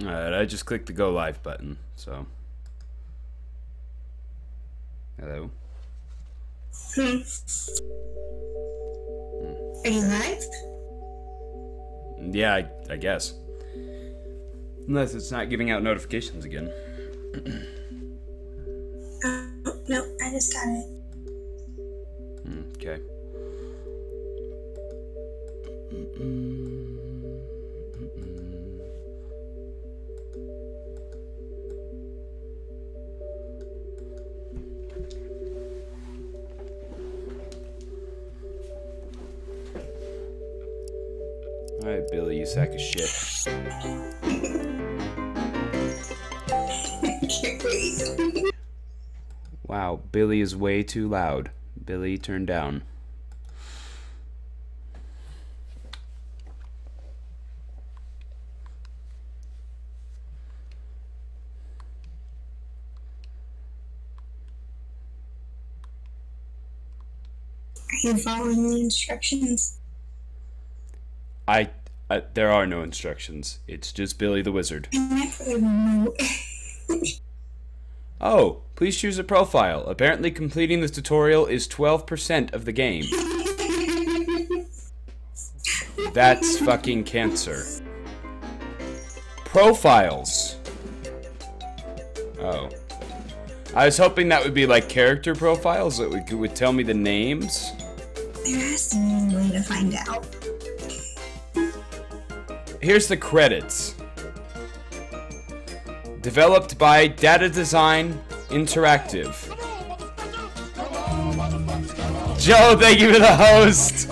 Alright, I just clicked the go live button, so. Hello. Are you live? Yeah, I guess. Unless it's not giving out notifications again. No, I just got it. Okay. Alright, Billy, you sack of shit. I can't wait. Wow, Billy is way too loud. Billy, turn down. Are you following the instructions? There are no instructions. It's just Billy the Wizard. Oh, please choose a profile. Apparently completing this tutorial is 12% of the game. That's fucking cancer. Profiles. Oh. I was hoping that would be like character profiles that would tell me the names. There has to be a way to find out. Here's the credits. Developed by Data Design Interactive. Joe, thank you for the host.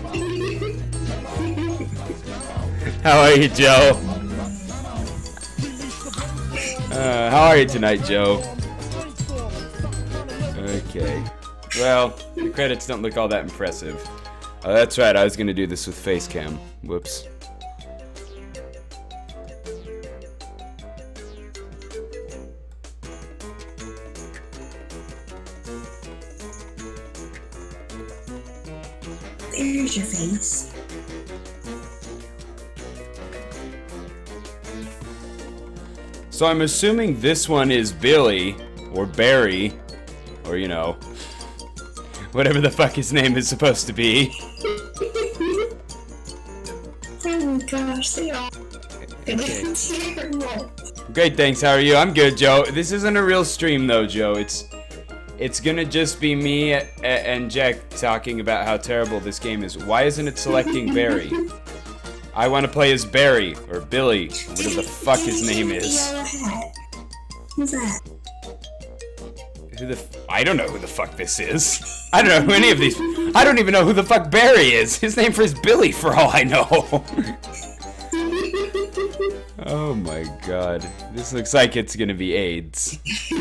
How are you, Joe? How are you tonight, Joe? Okay. Well, the credits don't look all that impressive. Oh, that's right, I was gonna do this with Facecam. Whoops. There's your face. So I'm assuming this one is Billy, or Barry, or you know, whatever the fuck his name is supposed to be. Oh my gosh, they are terrible. Great, thanks, how are you? I'm good, Joe. This isn't a real stream though, Joe. It's gonna just be me and Jack talking about how terrible this game is. Why isn't it selecting Barry? I want to play as Barry, or Billy, whatever the fuck his name is. Who's that? I don't know who the fuck this is. I don't know who any of these... I don't even know who the fuck Barry is. His name is Billy, for all I know. Oh my god. This looks like it's gonna be AIDS.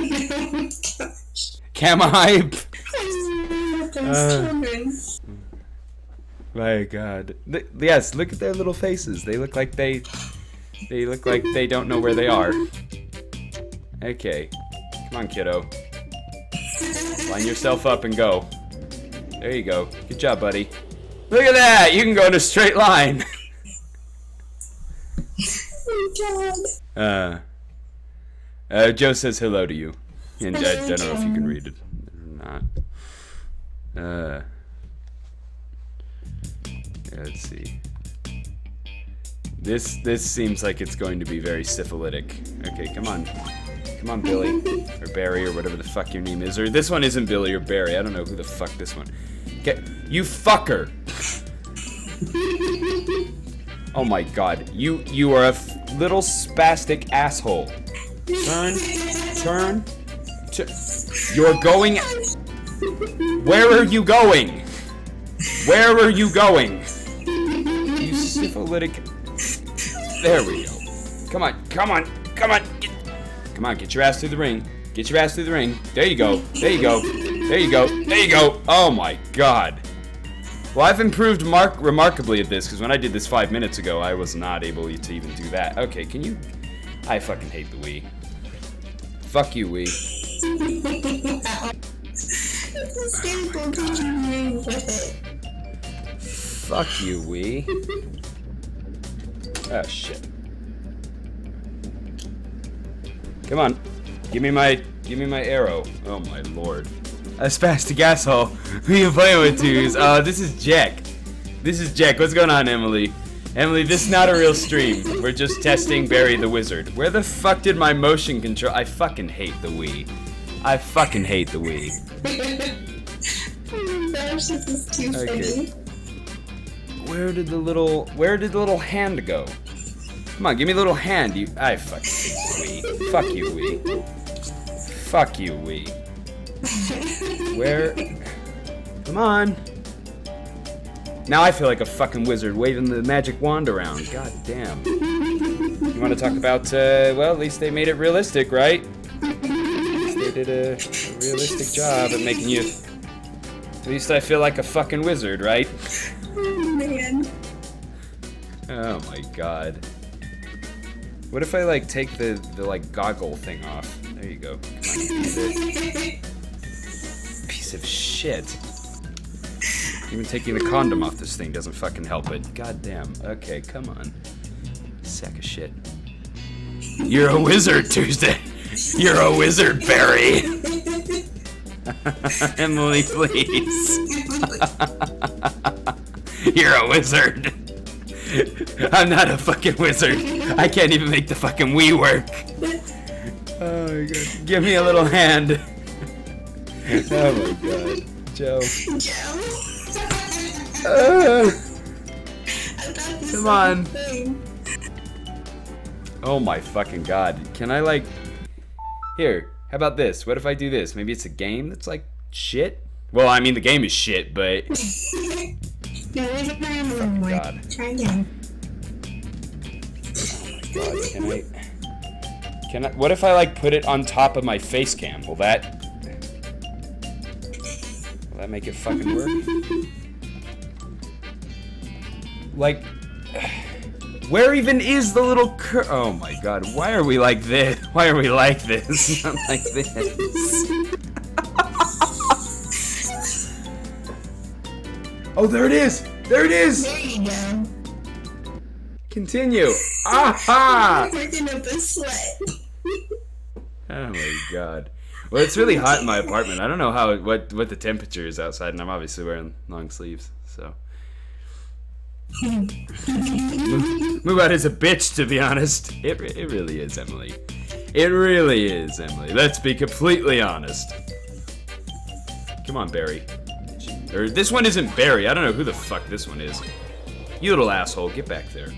Cam hype! My god. Yes, look at their little faces. They look like they don't know where they are. Okay. Come on, kiddo. Line yourself up and go. There you go. Good job, buddy. Look at that! You can go in a straight line. Oh my god. Joe says hello to you. And I don't know if you can read it or not. Let's see. This seems like it's going to be very syphilitic. Okay, come on. Come on, Billy. Or Barry, or whatever the fuck your name is. Or this one isn't Billy or Barry. I don't know who the fuck this one. Okay, you fucker! Oh my god. You are a little spastic asshole. Turn. You're going... Where are you going? Where are you going? You syphilitic... There we go. Come on. Come on, get your ass through the ring. Get your ass through the ring. There you go. There you go. There you go. There you go. Oh my god. Well, I've improved remarkably at this, because when I did this 5 minutes ago, I was not able to even do that. Okay, can you... I fucking hate the Wii. Fuck you, Wii. Fuck you, Wii. Oh, shit. Come on. Give me my arrow. Oh my lord. A spastic asshole. Who you playing with, twos? This is Jack. This is Jack. What's going on, Emily? Emily, this is not a real stream. We're just testing Barry the Wizard. Where the fuck did my motion control? I fucking hate the Wii. I fucking hate the Wii. Oh my gosh, this is too funny. Where did the little hand go? Come on, give me a little hand. I fucking hate the Wii. Fuck you, Wii. Fuck you, Wii. Where? Come on. Now I feel like a fucking wizard waving the magic wand around. God damn. You want to talk about, well, at least they made it realistic, right? At least they did a realistic job at making you... At least I feel like a fucking wizard, right? Oh, man. Oh my god. What if I, like, take the like, goggle thing off? There you go. Come on, piece of shit. Even taking the condom off this thing doesn't fucking help it. God damn. Okay, come on. Sack of shit. You're a wizard, Tuesday. You're a wizard, Barry. Emily, please. You're a wizard. I'm not a fucking wizard. I can't even make the fucking Wii work. Oh my god. Give me a little hand. Oh my god. Joe. Come on. Oh my fucking god. Can I like... Here, how about this? What if I do this? Maybe it's a game that's like shit? Well, I mean the game is shit, but... No, there's a problem. God. Try again. Oh my god, can I... What if I like put it on top of my face cam? Will that make it fucking work? Like, where even is the little oh my god, why are we like this? Why are we like this? Not like this. Oh, there it is! There it is! There you go. Continue. Aha! Working up a sweat. Oh my god. Well, it's really hot in my apartment. I don't know what the temperature is outside, and I'm obviously wearing long sleeves, so. Move out is a bitch, to be honest. It really is, Emily. It really is, Emily. Let's be completely honest. Come on, Barry. Or this one isn't Barry. I don't know who the fuck this one is. You little asshole, get back there.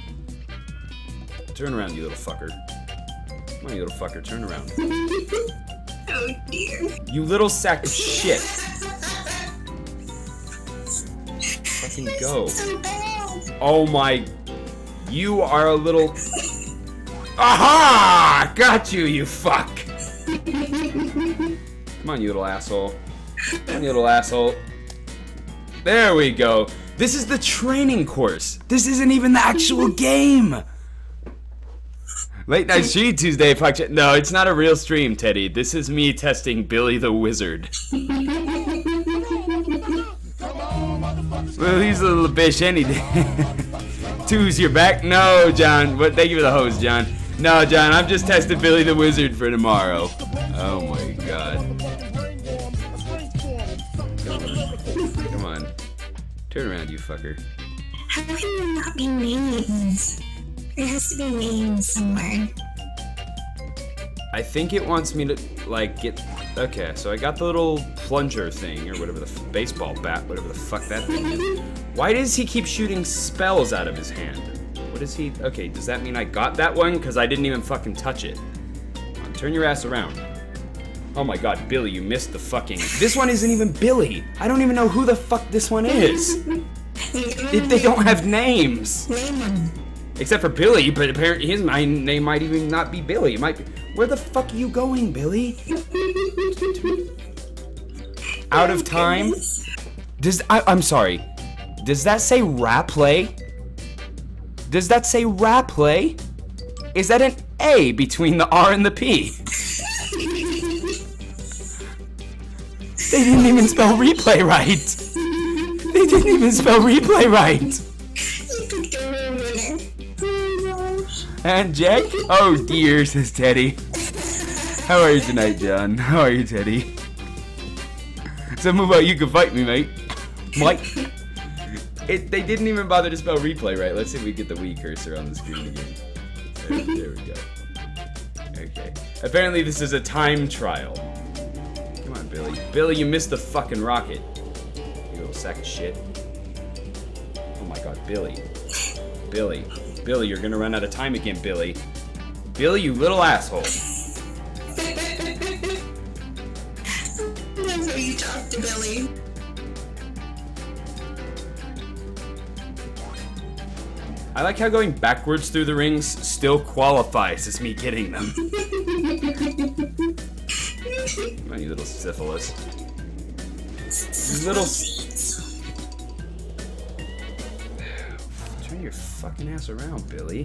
Turn around, you little fucker. Come on, you little fucker, turn around. Oh dear. You little sack of shit. Fucking go. So bad. Oh my... You are a little... Aha! Got you, you fuck! Come on, you little asshole. Come on, you little asshole. There we go. This is the training course. This isn't even the actual game. Late night stream Tuesday, fuck shit. No, it's not a real stream, Teddy. This is me testing Billy the Wizard. Well, he's a little bitch any day. Twos, you're back? No, John. What? Thank you for the hose, John. No, John, I'm just testing Billy the Wizard for tomorrow. Oh my god. Come on. Turn around, you fucker. How can there not be names? There has to be names somewhere. I think it wants me to, like, get... Okay, so I got the little plunger thing, or whatever the baseball bat, whatever the fuck that thing is. Why does he keep shooting spells out of his hand? What is he... Okay, does that mean I got that one? Because I didn't even fucking touch it. Come on, turn your ass around. Oh my god, Billy, you missed the fucking... This one isn't even Billy! I don't even know who the fuck this one is! They don't have names! Name them. Except for Billy, but apparently his name might even not be Billy. It might be... Where the fuck are you going, Billy? Out of time? I'm sorry. Does that say rap play? Does that say rap play? Is that an A between the R and the P? They didn't even spell replay right. They didn't even spell replay right. And Jack? Oh dear, says Teddy. How are you tonight, John? How are you, Teddy? So move out, you can fight me, mate. Mike. They didn't even bother to spell replay right. Let's see if we get the Wii cursor on the screen again. There we go. Okay. Apparently this is a time trial. Come on, Billy. Billy, you missed the fucking rocket. You little sack of shit. Oh my god, Billy. Billy. Billy, you're gonna run out of time again, Billy. Billy, you little asshole. That's how you talk to Billy. I like how going backwards through the rings still qualifies as me getting them. Come on, you little syphilis. You little... Turn your fucking ass around, Billy.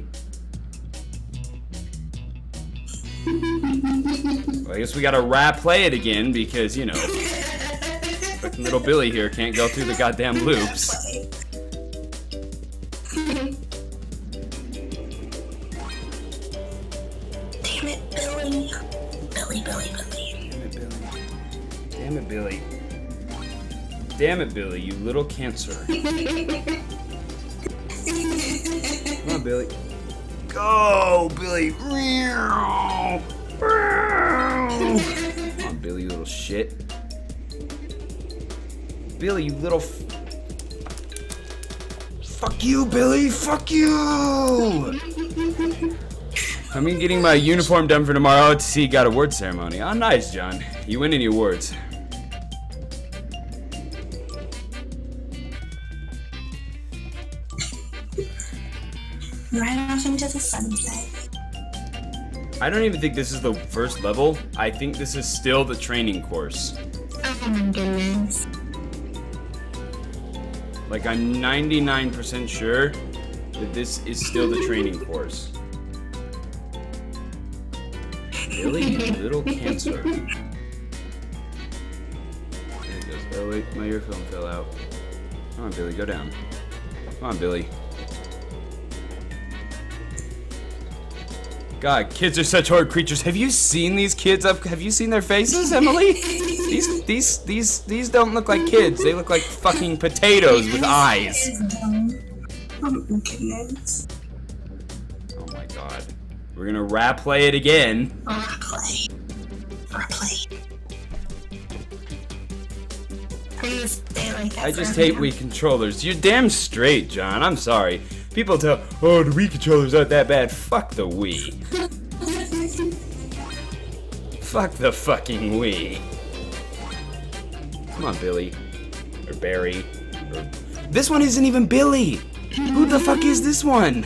Well, I guess we gotta play it again because, you know, fucking little Billy here can't go through the goddamn loops. Damn it, Billy. Billy. Damn it, Billy. Damn it, Billy, you little cancer. Come on, Billy. Go, Billy. Come on, Billy, you little shit. Billy, you little... Fuck you, Billy. Fuck you. I'm getting my uniform done for tomorrow to see God award ceremony. Oh, nice, John. You win any awards. Right off into the sunset. I don't even think this is the first level. I think this is still the training course. Oh my goodness. Like, I'm 99% sure that this is still the training course. Billy, you little cancer. There it goes. Oh wait, my earphone fell out. Come on, Billy, go down. Come on, Billy. God, kids are such horrid creatures. Have you seen these kids up? Have you seen their faces, Emily? These don't look like kids. They look like fucking potatoes with eyes. Oh my goodness. Oh my god. We're gonna play it again. Replay. Are you gonna stay like that? I just hate Wii controllers. You're damn straight, John. I'm sorry. People tell, oh, the Wii controllers aren't that bad. Fuck the Wii. Fuck the fucking Wii. Come on, Billy. Or Barry. Or... This one isn't even Billy! Who the fuck is this one?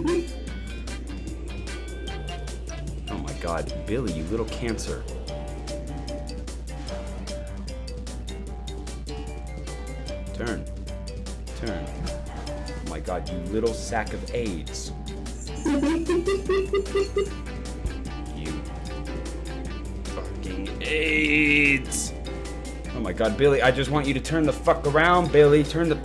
Oh my god, Billy, you little cancer. Turn. Turn. Oh my god, you little sack of AIDS. You fucking AIDS. Oh my god, Billy, I just want you to turn the fuck around, Billy. Turn the...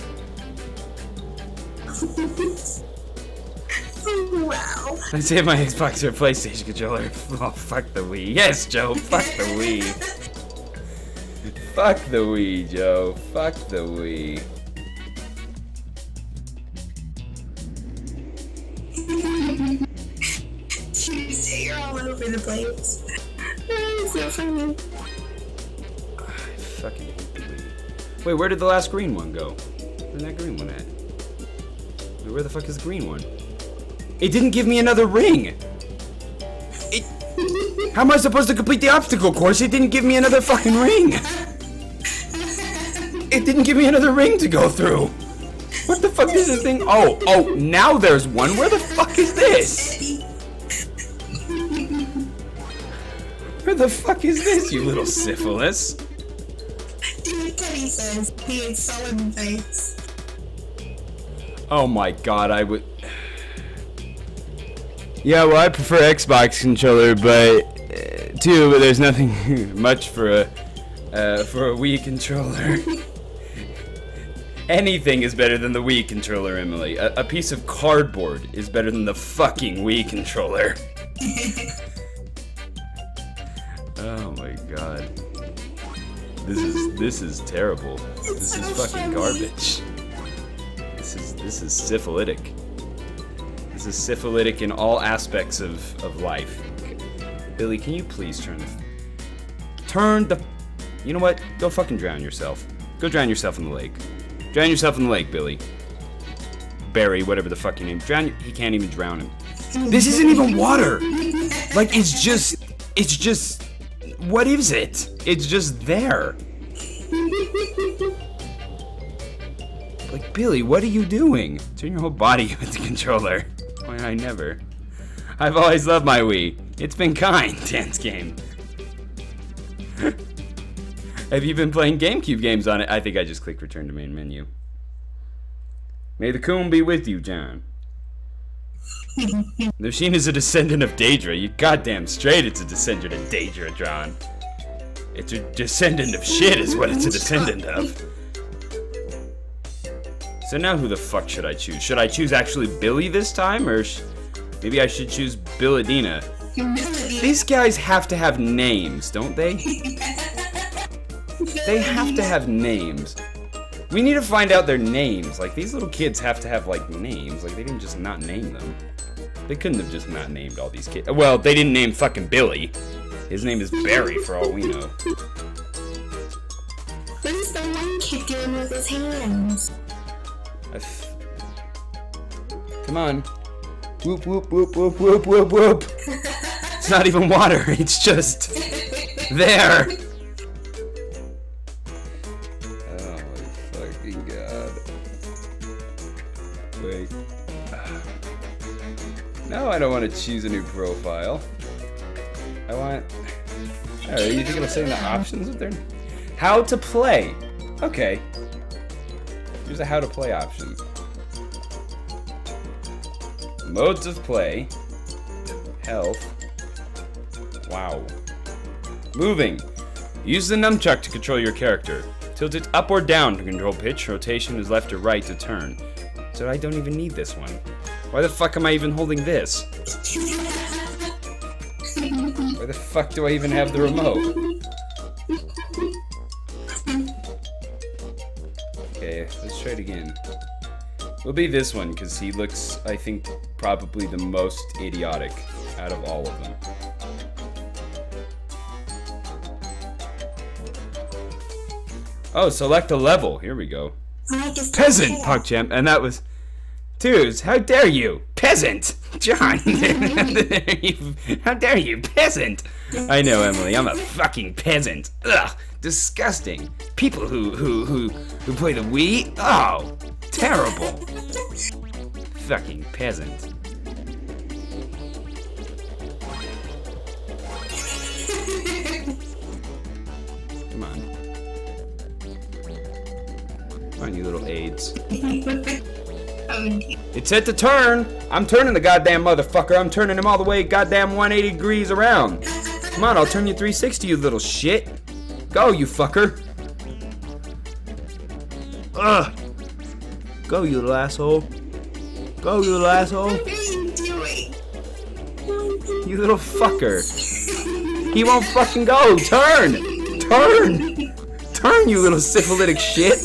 Wow. Let's see if my Xbox or PlayStation controller. Oh, fuck the Wii. Yes, Joe, fuck the Wii. Fuck the Wii, Joe. Fuck the Wii. Tuesday, you're all over the place. Oh, so funny. I fucking hate the Wii. Wait, where did the last green one go? Where's that green one at? Wait, where the fuck is the green one? It didn't give me another ring! How am I supposed to complete the obstacle course? It didn't give me another fucking ring! It didn't give me another ring to go through! What the fuck is this thing? Oh, now there's one. Where the fuck is this? Where the fuck is this, you little syphilis? Dude, Teddy says he is solid face. Oh my god, I would... Yeah, well, I prefer Xbox controller, but... but there's nothing much for a Wii controller. Anything is better than the Wii controller, Emily. A piece of cardboard is better than the fucking Wii controller. Oh my god. This is terrible. This is fucking garbage. This is syphilitic. This is syphilitic in all aspects of life. Okay. Billy, can you please turn the you know what? Go fucking drown yourself. Go drown yourself in the lake. Drown yourself in the lake, Billy. Barry, whatever the fuck your name. Drown. He can't even drown him. This isn't even water. Like it's just. What is it? It's just there. Like Billy, what are you doing? Turn your whole body with the controller. Why I never. I've always loved my Wii. It's been kind. Dance game. Have you been playing GameCube games on it? I think I just clicked return to main menu. May the coon be with you, John. The machine is a descendant of Daedra. You goddamn straight it's a descendant of Daedra, John. It's a descendant of shit is what it's a descendant of. So now who the fuck should I choose? Should I choose actually Billy this time? Or maybe I should choose Billadina? These guys have to have names, don't they? They have to have names. We need to find out their names. Like, these little kids have to have, like, names. Like, they didn't just not name them. They couldn't have just not named all these kids. Well, they didn't name fucking Billy. His name is Barry, for all we know. What is the one kid doing with his hands? Come on. Whoop, whoop, whoop, whoop, whoop, whoop, whoop. It's not even water. It's just there. Oh, my fucking God. Wait. No, I don't want to choose a new profile. I want... Oh, you think it'll say in the options what they're... How to play. Okay. Here's a how to play option. Modes of play. Health. Wow. Moving. Use the nunchuck to control your character. Tilt it up or down to control pitch. Rotation is left or right to turn. So I don't even need this one. Why the fuck am I even holding this? Why the fuck do I even have the remote? Okay, let's try it again. It'll be this one, because he looks, I think, probably the most idiotic out of all of them. Oh, select a level. Here we go. Peasant, PogChamp, and that was... Dudes, how dare you? Peasant! John! How dare you? Peasant! I know, Emily, I'm a fucking peasant. Ugh, disgusting. People who play the Wii? Oh, terrible. Fucking peasant. Come on. Come on, you little aids. It said to turn. I'm turning the goddamn motherfucker. I'm turning him all the way goddamn 180 degrees around. Come on, I'll turn you 360, you little shit. Go, you fucker. Ugh. Go, you little asshole. Go, you little asshole. What are you doing? You little fucker. He won't fucking go. Turn. Turn. Turn, you little syphilitic shit.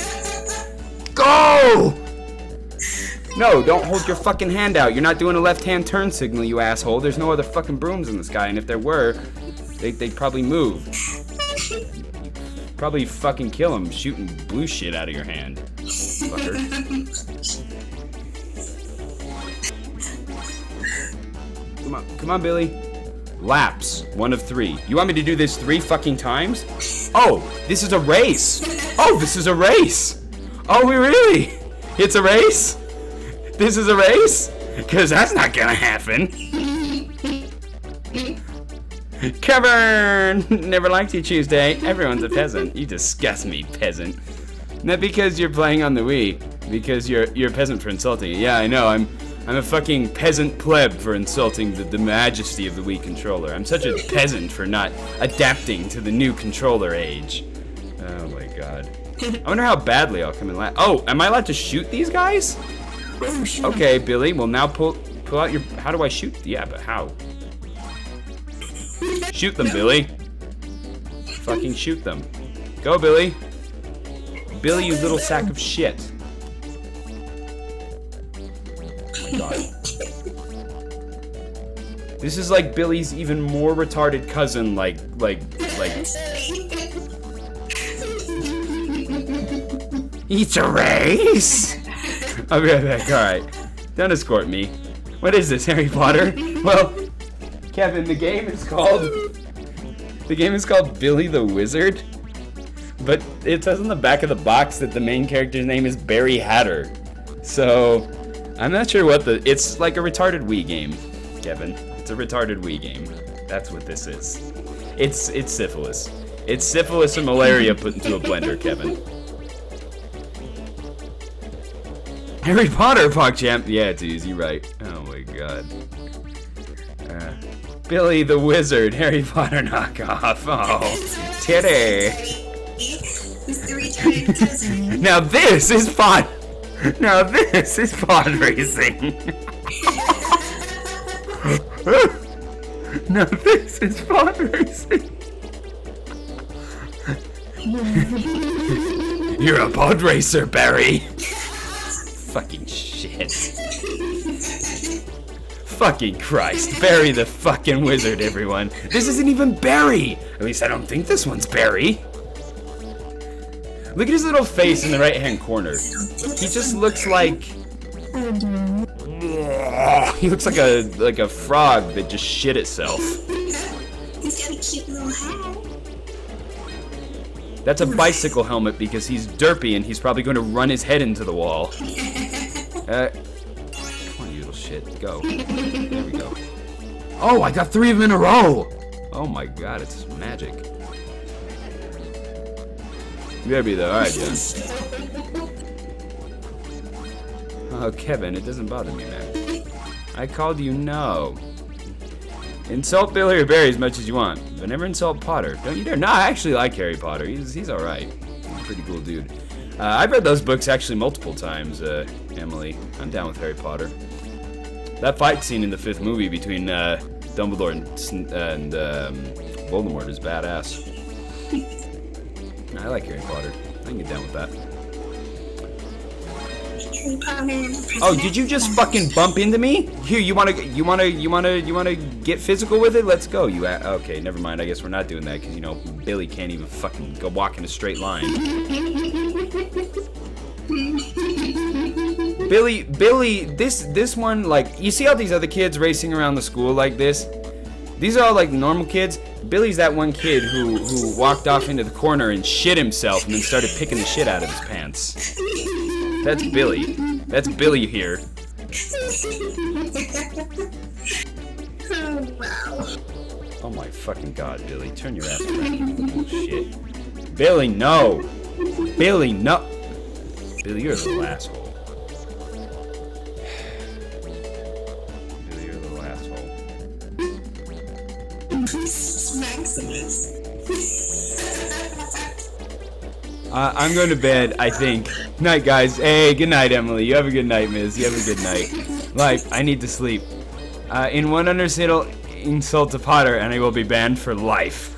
Go. No, don't hold your fucking hand out. You're not doing a left-hand turn signal, you asshole. There's no other fucking brooms in the sky, and if there were, they'd probably move. Probably fucking kill him shooting blue shit out of your hand, fucker. Come on, Billy. Laps, 1 of 3. You want me to do this 3 fucking times? Oh, this is a race. Oh, this is a race. Oh, really? It's a race? This is a race? Because that's not gonna happen. Cavern! Never liked you, Tuesday. Everyone's a peasant. You disgust me, peasant. Not because you're playing on the Wii. Because you're a peasant for insulting it. Yeah, I know. I'm a fucking peasant pleb for insulting the majesty of the Wii controller. I'm such a peasant for not adapting to the new controller age. Oh my god. I wonder how badly I'll come in last. Oh, am I allowed to shoot these guys? Okay, Billy, well now pull out your... How do I shoot? Yeah, but how? Shoot them, Billy. Fucking shoot them. Go, Billy. Billy, you little sack of shit. Oh my god. This is like Billy's even more retarded cousin, like. Eat a race? I'll be right back, alright. Don't escort me. What is this, Harry Potter? Well, Kevin, the game is called Billy the Wizard. But it says on the back of the box that the main character's name is Barry Hatter. So, I'm not sure what it's like a retarded Wii game, Kevin. It's a retarded Wii game. That's what this is. It's syphilis. It's syphilis and malaria put into a blender, Kevin. Harry Potter, PogChamp. Yeah, it's easy, right? Oh my god. Billy the Wizard, Harry Potter knockoff. Oh, titty. He's the retarded cousin. Now this is fun. Now this is pod racing. Now this is pod racing. You're a pod racer, Barry. Fucking shit. Fucking Christ. Barry the fucking wizard, everyone. This isn't even Barry. At least I don't think this one's Barry. Look at his little face in the right-hand corner. He just looks like... He looks like a frog that just shit itself. He's got a cute little hat. That's a bicycle helmet because he's derpy and he's probably going to run his head into the wall. Come on, you little shit. Go. There we go. Oh, I got 3 of them in a row! Oh my god, it's magic. You better be there. Alright, John. Oh, Kevin, it doesn't bother me, man. I called you no. Insult Billy or Barry as much as you want, but never insult Potter. Don't you dare. No, I actually like Harry Potter. He's alright. He's a pretty cool dude. I've read those books actually multiple times, Emily. I'm down with Harry Potter. That fight scene in the 5th movie between Dumbledore and Voldemort is badass. I like Harry Potter. I can get down with that. Harry Potter. Oh, did you just fucking bump into me? Here, you wanna get physical with it? Let's go. Okay, never mind. I guess we're not doing that because you know Billy can't even fucking go walk in a straight line. Billy, this one, like, you see all these other kids racing around the school like this? These are all like normal kids. Billy's that one kid who walked off into the corner and shit himself and then started picking the shit out of his pants. That's Billy. That's Billy here. Oh, wow. Oh my fucking god, Billy. Turn your ass around. Oh shit. Billy, no! Billy, no! Billy, you're a little asshole. Billy, you're a little asshole. Maximus. I'm going to bed, I think. Night, guys. Hey, good night, Emily. You have a good night, Miz. You have a good night. Life, I need to sleep. In one understandable insult to Potter, and I will be banned for life.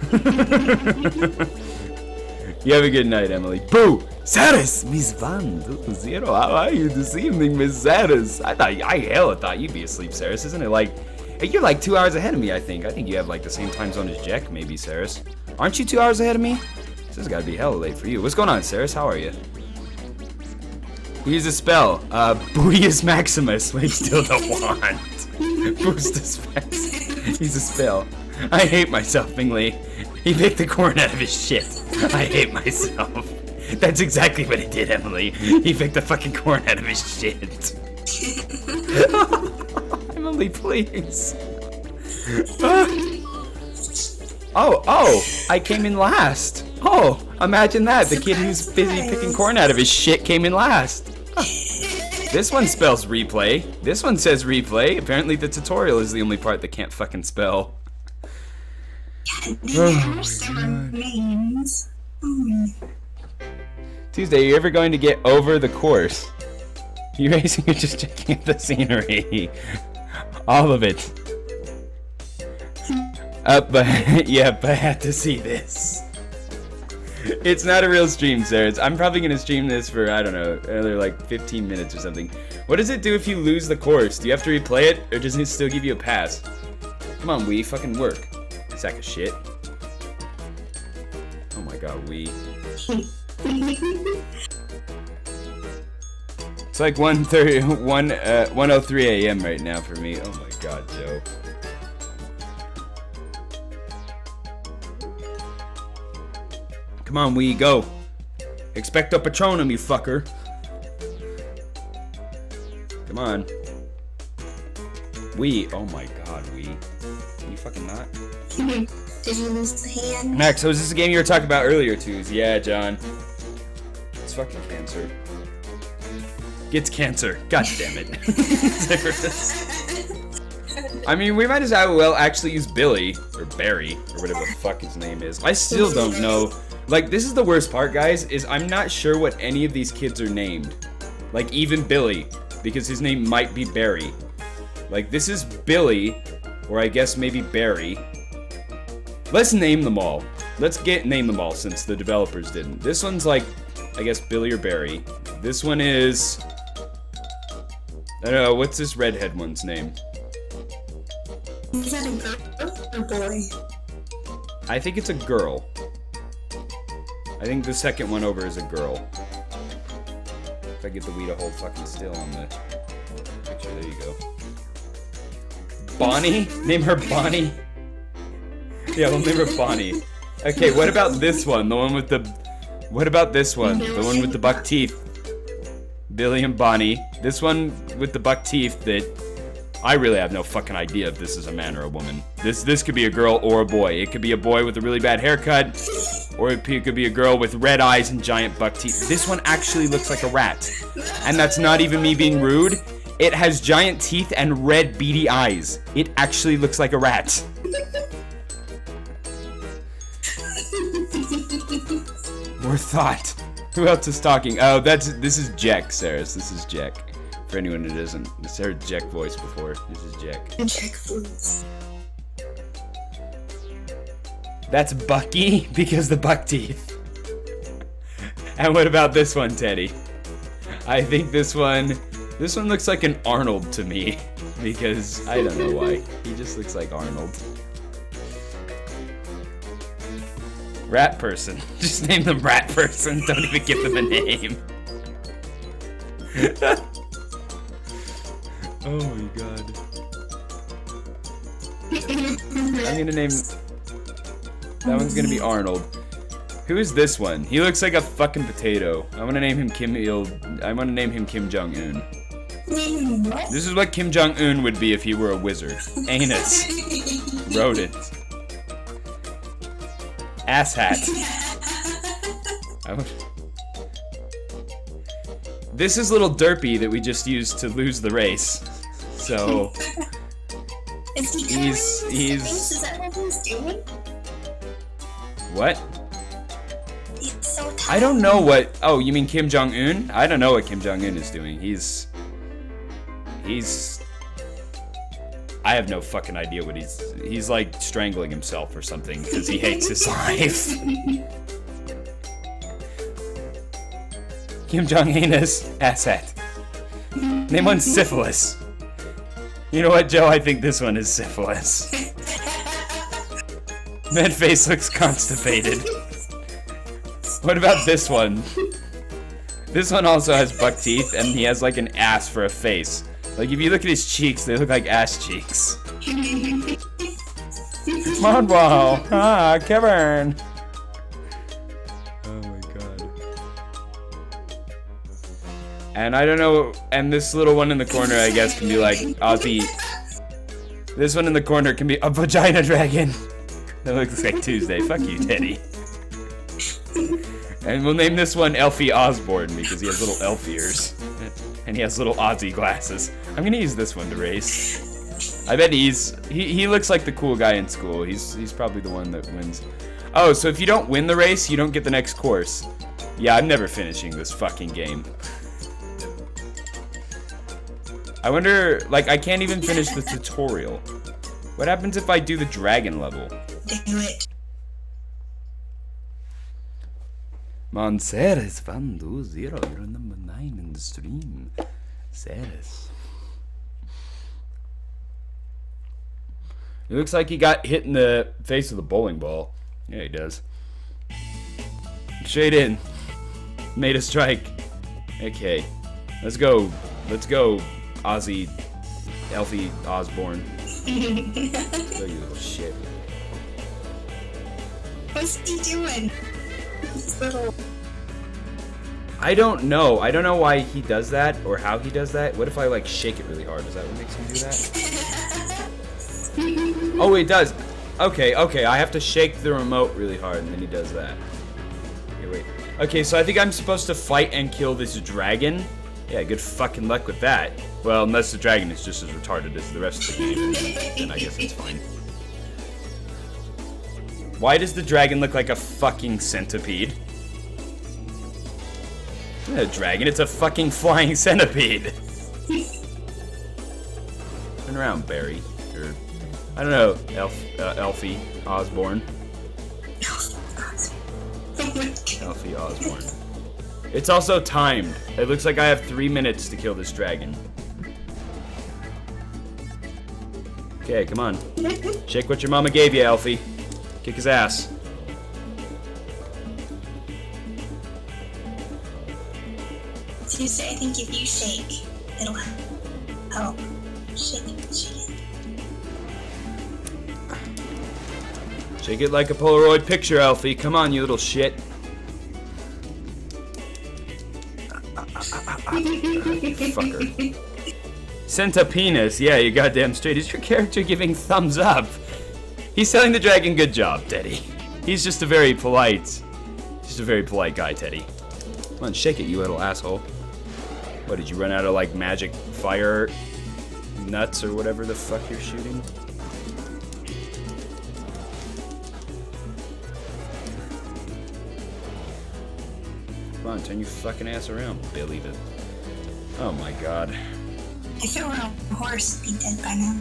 You have a good night, Emily. Boo! Saris! Miss Van 0, how are you this evening, Miss Saris? I hella thought you'd be asleep, Saris. Isn't it like... You're like 2 hours ahead of me, I think. I think you have like the same time zone as Jack, maybe, Saris. Aren't you 2 hours ahead of me? This has got to be hella late for you. What's going on, Saris? How are you? Use a spell. Bootius Maximus. Wait, still don't want. Boost his specs. Use a spell. I hate myself, Bingley. He picked the corn out of his shit. I hate myself. That's exactly what he did, Emily. He picked the fucking corn out of his shit. Emily, please. Oh, I came in last. Oh, imagine that. The kid who's busy picking corn out of his shit came in last. Huh. This one spells replay. This one says replay. Apparently the tutorial is the only part that can't fucking spell. Names. Tuesday, are you ever going to get over the course? You racing or just checking out the scenery? All of it. But yep, I had to see this. It's not a real stream, Sarah. I'm probably gonna stream this for, I don't know, another like 15 minutes or something. What does it do if you lose the course? Do you have to replay it, or does it still give you a pass? Come on, Wii, fucking work. Sack of shit. Oh my god, Wii. It's like 1:03 a.m. right now for me. Oh my god, Joe. Come on, Wii, go. Expecto Patronum, you fucker. Come on. Wii. Oh my god, Wii. Can you fucking not? Did you lose the hand? Max, so is this a game you were talking about earlier, too? Yeah, John. It's fucking cancer. Gets cancer. God damn it. I mean, we might as well actually use Billy, or Barry, or whatever the fuck his name is. I still don't know. Like, this is the worst part, guys, is I'm not sure what any of these kids are named. Like, even Billy, because his name might be Barry. Like, this is Billy, or I guess maybe Barry. Let's name them all. Let's name them all, since the developers didn't. This one's like, I guess, Billy or Barry. This one is... I don't know, what's this redhead one's name? Is that a girl or boy? I think it's a girl. I think the second one over is a girl. If I get the Wii to hold fucking still on the picture, there you go. Bonnie? Name her Bonnie? Yeah, we'll name her Bonnie. Okay, what about this one? The one with the... What about this one? The one with the buck teeth. Billy and Bonnie. This one with the buck teeth that... I really have no fucking idea if this is a man or a woman. This could be a girl or a boy. It could be a boy with a really bad haircut, or it could be a girl with red eyes and giant buck teeth. This one actually looks like a rat. And that's not even me being rude. It has giant teeth and red beady eyes. It actually looks like a rat. More thought. Who else is talking? Oh, this is Jack, Saris. This is Jack. For anyone who doesn't, it's heard Jack voice before. This is Jack. Jack voice. That's Bucky because the buck teeth. And what about this one, Teddy? I think this one looks like an Arnold to me because I don't know why. He just looks like Arnold. Rat person. Just name them Rat person. Don't even give them a name. Oh my god. I'm gonna name... That one's gonna be Arnold. Who is this one? He looks like a fucking potato. I wanna name him Kim Jong-un. This is what Kim Jong-un would be if he were a wizard. Anus. Rodent. Asshat. This is little Derpy that we just used to lose the race. So he's Is that what he's doing? What? He's so tired. I don't know what. Oh, you mean Kim Jong-un? I don't know what Kim Jong-un is doing. He's. I have no fucking idea what he's like strangling himself or something because he hates his life. Kim Jong-un's asshat. Name one syphilis. You know what, Joe? I think this one is syphilis. Medface looks constipated. What about this one? This one also has buck teeth, and he has like an ass for a face. Like, if you look at his cheeks, they look like ass cheeks. Monwell! Ah, Kevin! Oh my god. And I don't know, and this little one in the corner, I guess, can be like Ozzy. This one in the corner can be a vagina dragon. That looks like Tuesday. Fuck you, Teddy. And we'll name this one Elfie Osborne because he has little elf ears. And he has little Ozzy glasses. I'm gonna use this one to race. I bet he looks like the cool guy in school. He's probably the one that wins. Oh, so if you don't win the race, you don't get the next course. Yeah, I'm never finishing this fucking game. I wonder, like, I can't even finish the tutorial. What happens if I do the dragon level? Do it. Man, Ceres, fan du 0, you're number 9 in the stream. Ceres. It looks like he got hit in the face with a bowling ball. Yeah, he does. Straight in. Made a strike. Okay. Let's go. Let's go, Ozzy. Elfie Osborne. Oh, you little shit. What's he doing? This little... I don't know. I don't know why he does that or how he does that. What if I like shake it really hard? Is that what makes him do that? Oh, it does. Okay, okay. I have to shake the remote really hard and then he does that. Okay, wait. Okay, so I think I'm supposed to fight and kill this dragon. Yeah, good fucking luck with that. Well, unless the dragon is just as retarded as the rest of the game, then I guess it's fine. Why does the dragon look like a fucking centipede? It's not a dragon, it's a fucking flying centipede. Turn around, Barry. Or, I don't know, Elfie Osborne. Elfie Osborne. It's also timed. It looks like I have 3 minutes to kill this dragon. Okay, come on. Shake what your mama gave you, Elfie. Kick his ass. Tuesday, I think if you shake, it'll help. Shake it, shake it. Shake it like a Polaroid picture, Elfie. Come on, you little shit. Fucker. Centipenis, yeah, you goddamn straight. Is your character giving thumbs up? He's telling the dragon, good job, Teddy. He's just a very polite guy, Teddy. Come on, shake it, you little asshole. What, did you run out of, like, magic fire nuts or whatever the fuck you're shooting? Come on, turn your fucking ass around, Billy. Oh my god. If it were a horse, it'd be dead by now.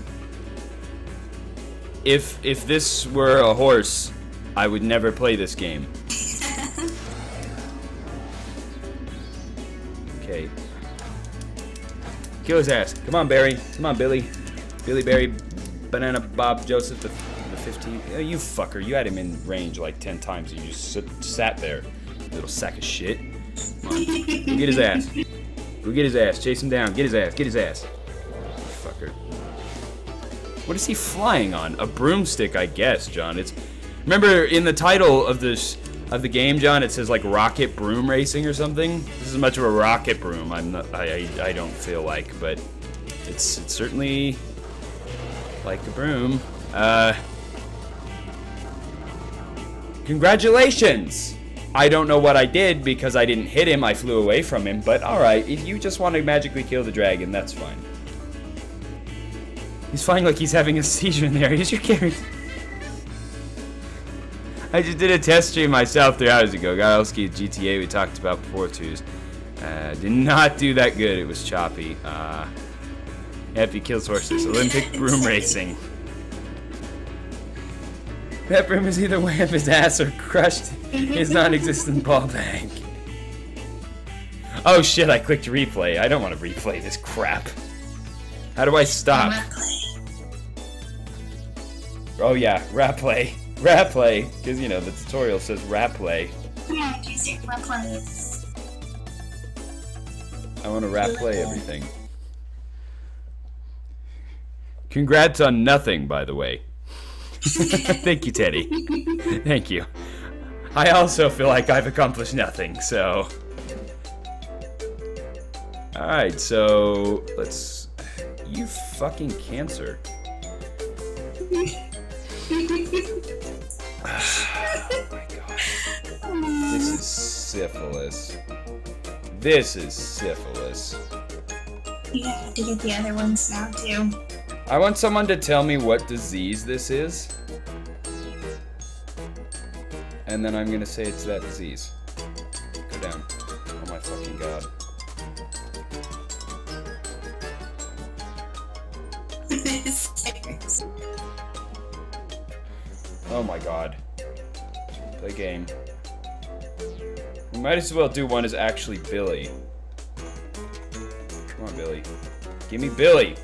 If this were a horse, I would never play this game. Okay. Kill his ass. Come on, Barry. Come on, Billy. Billy Barry, Banana Bob Joseph the 15th. Oh, you fucker. You had him in range like 10 times and you just sat there. You little sack of shit. Come on. Go get his ass. Go get his ass. Chase him down. Get his ass. Get his ass. Fucker. What is he flying on? A broomstick, I guess, John. It's... Remember, in the title of the game, John, it says, like, rocket broom racing or something? This is much of a rocket broom, I don't feel like, but it's certainly like a broom. Congratulations! I don't know what I did because I didn't hit him, I flew away from him, but alright, if you just want to magically kill the dragon, that's fine. He's flying like he's having a seizure in there. Is your character? I just did a test stream myself 3 hours ago. Garowski GTA we talked about before twos. Did not do that good. It was choppy. Happy kills horses. Olympic broom racing. That broom is either way up his ass or crushed his non-existent ball bag. Oh shit! I clicked replay. I don't want to replay this crap. How do I stop? Oh yeah, rap play. Rap play, because you know the tutorial says rap play. Yeah, do you say rap play? I want to rap play everything. Congrats on nothing, by the way. Thank you, Teddy. Thank you. I also feel like I've accomplished nothing, so... Alright, so... Let's... You fucking cancer. Oh my god. This is syphilis. This is syphilis. You have to get the other ones now, too. I want someone to tell me what disease this is. And then I'm gonna say it's that disease. Go down. Oh my fucking god. Oh my god. Play game. might as well do one as actually Billy. Come on, Billy. Give me Billy.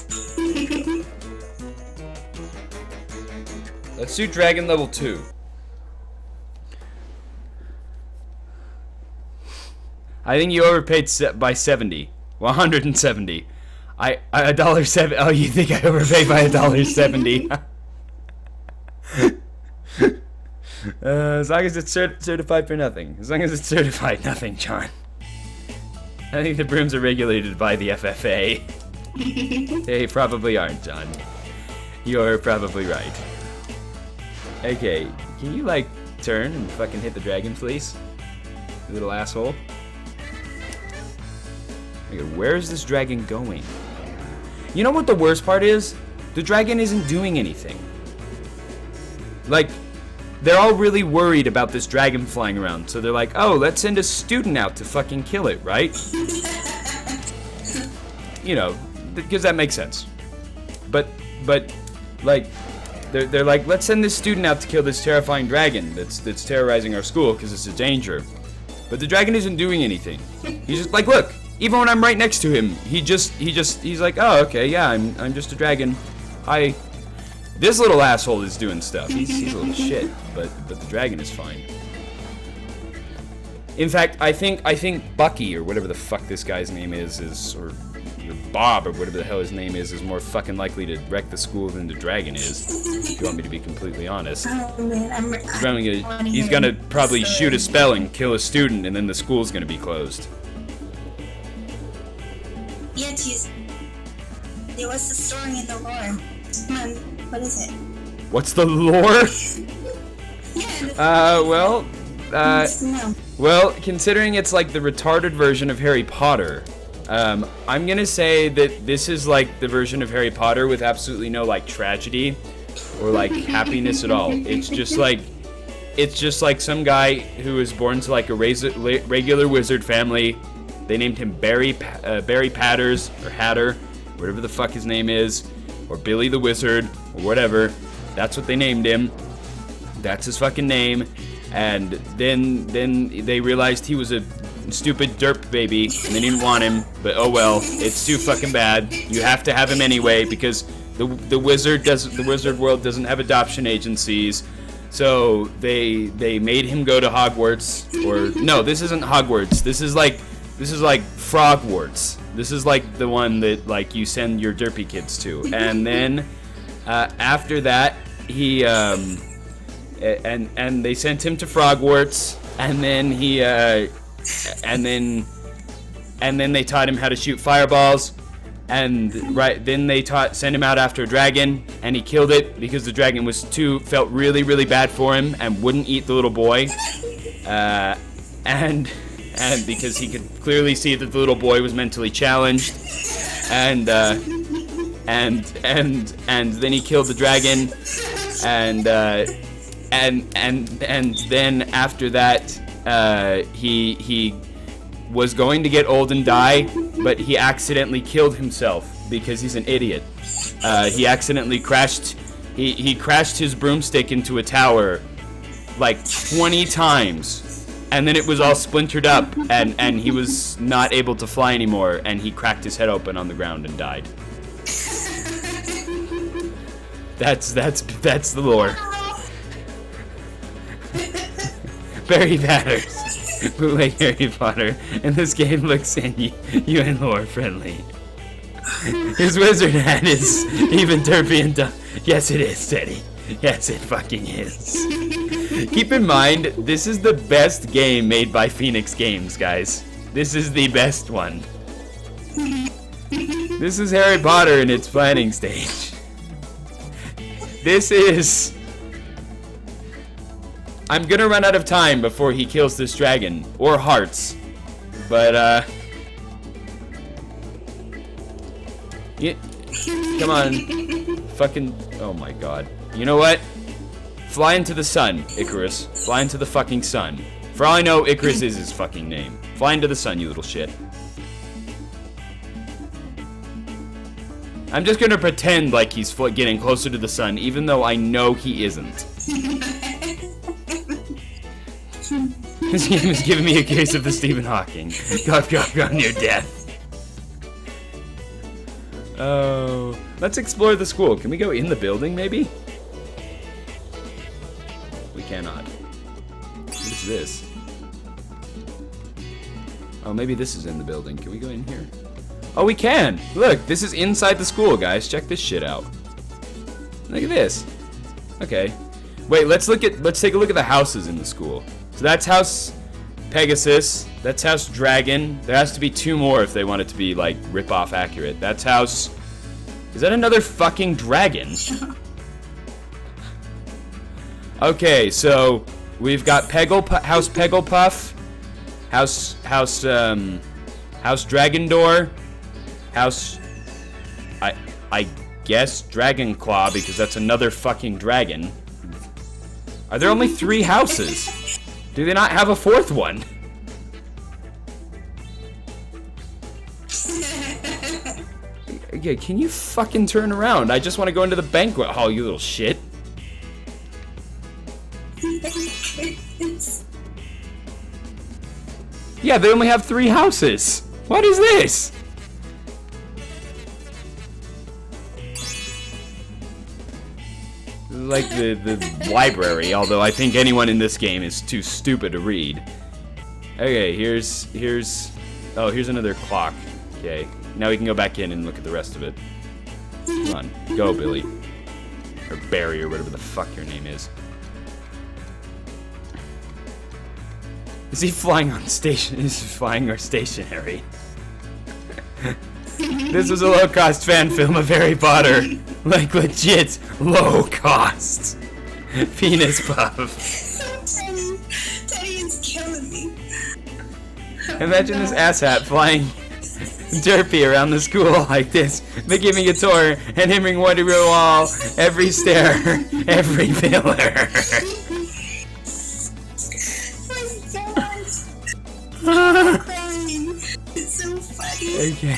Let's do Dragon level 2. I think you overpaid by 70. 170. $1.70. Oh, you think I overpaid by $1.70? As long as it's certified for nothing. As long as it's certified nothing, John. I think the brooms are regulated by the FFA. They probably aren't, John. You're probably right. Okay, can you, like, turn and fucking hit the dragon, please? You little asshole. Okay, where is this dragon going? You know what the worst part is? The dragon isn't doing anything. Like, they're all really worried about this dragon flying around, so they're like, oh, let's send a student out to fucking kill it, right? You know, because that makes sense. But, like, they're like, let's send this student out to kill this terrifying dragon that's terrorizing our school because it's a danger. But the dragon isn't doing anything. He's just like, look, even when I'm right next to him, he's like, oh, okay, yeah, I'm just a dragon. This little asshole is doing stuff. He's a little shit, but the dragon is fine. In fact, I think Bucky, or whatever the fuck this guy's name is or Bob, or whatever the hell his name is more fucking likely to wreck the school than the dragon is. If you want me to be completely honest. Oh man, he's gonna probably shoot a spell and kill a student, and then the school's gonna be closed. Yeah, there was the story in the lore. Come on, what is it? What's the lore? Yeah. Well, considering it's like the retarded version of Harry Potter, I'm gonna say that this is like the version of Harry Potter with absolutely no like tragedy or like happiness at all. It's just like some guy who was born to like a regular wizard family. They named him Barry Patters or Hatter, whatever the fuck his name is, or Billy the Wizard or whatever. That's what they named him. That's his fucking name. And then they realized he was a stupid derp baby and they didn't want him, but oh well, it's too fucking bad. You have to have him anyway because the wizard world doesn't have adoption agencies. So they made him go to Hogwarts. Or no, this isn't Hogwarts. This is like Frogwarts. This is like the one that like you send your derpy kids to. And then after that he and they sent him to Frogwarts, and then he and then they taught him how to shoot fireballs, and then they sent him out after a dragon, and he killed it because the dragon felt really bad for him and wouldn't eat the little boy, and because he could clearly see that the little boy was mentally challenged, and then he killed the dragon, and then after that, he was going to get old and die, but he accidentally killed himself because he's an idiot. He accidentally crashed. He crashed his broomstick into a tower like 20 times, and then it was all splintered up, and he was not able to fly anymore, and he cracked his head open on the ground and died. That's the lore. Barry Patters, bootleg Harry Potter, and this game looks UN lore friendly. His wizard hat is even derpy and dumb. Yes, it is, Teddy. Yes, it fucking is. Keep in mind, this is the best game made by Phoenix Games, guys. This is the best one. This is Harry Potter in its planning stage. This is... I'm gonna run out of time before he kills this dragon. Or hearts. But, yeah, come on. Fucking... Oh my god. You know what? Fly into the sun, Icarus. Fly into the fucking sun. For all I know, Icarus is his fucking name. Fly into the sun, you little shit. I'm just gonna pretend like he's getting closer to the sun, even though I know he isn't. This game is giving me a case of the Stephen Hawking. Go near death. Oh, let's explore the school. Can we go in the building, maybe? We cannot. What is this? Oh, maybe this is in the building. Can we go in here? Oh, we can! Look, this is inside the school, guys. Check this shit out. Look at this. Okay. Wait, let's take a look at the houses in the school. So that's House Pegasus. That's House Dragon. There has to be 2 more if they want it to be, like, rip-off accurate. That's House... Is that another fucking dragon? Okay, so we've got House Pegglepuff, House Dragon Door, House... I guess Dragon Claw, because that's another fucking dragon. Are there only 3 houses? Do they not have a 4th one? Okay, can you fucking turn around? I just want to go into the banquet hall, you little shit. Yeah, they only have 3 houses. What is this? Like the library, although I think anyone in this game is too stupid to read. Okay, here's another clock. Okay, now we can go back in and look at the rest of it. Come on, go, Billy. Or Barry, or whatever the fuck your name is. Is he flying on station? Is he flying or stationary? This was a low-cost fan film of Harry Potter. Like, legit low-cost. Penis puff. Teddy is killing me. Imagine this asshat flying derpy around the school like this. They're giving a tour and hammering one every wall, every stair, every pillar. Oh my god. It's so funny. Okay.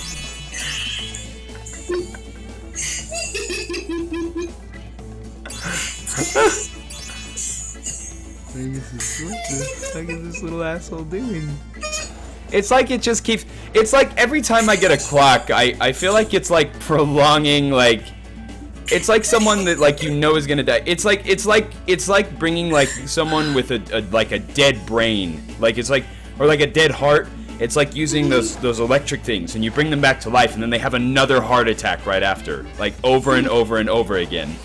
What the fuck is this little asshole doing? It's like it just keeps... It's like every time I get a clock, I feel like it's like prolonging, like... It's like someone that, like, you know is gonna die. It's like bringing, like, someone with a dead brain. Like, it's like... Or like a dead heart. It's like using those electric things, and you bring them back to life, and then they have another heart attack right after. Like, over and over and over again.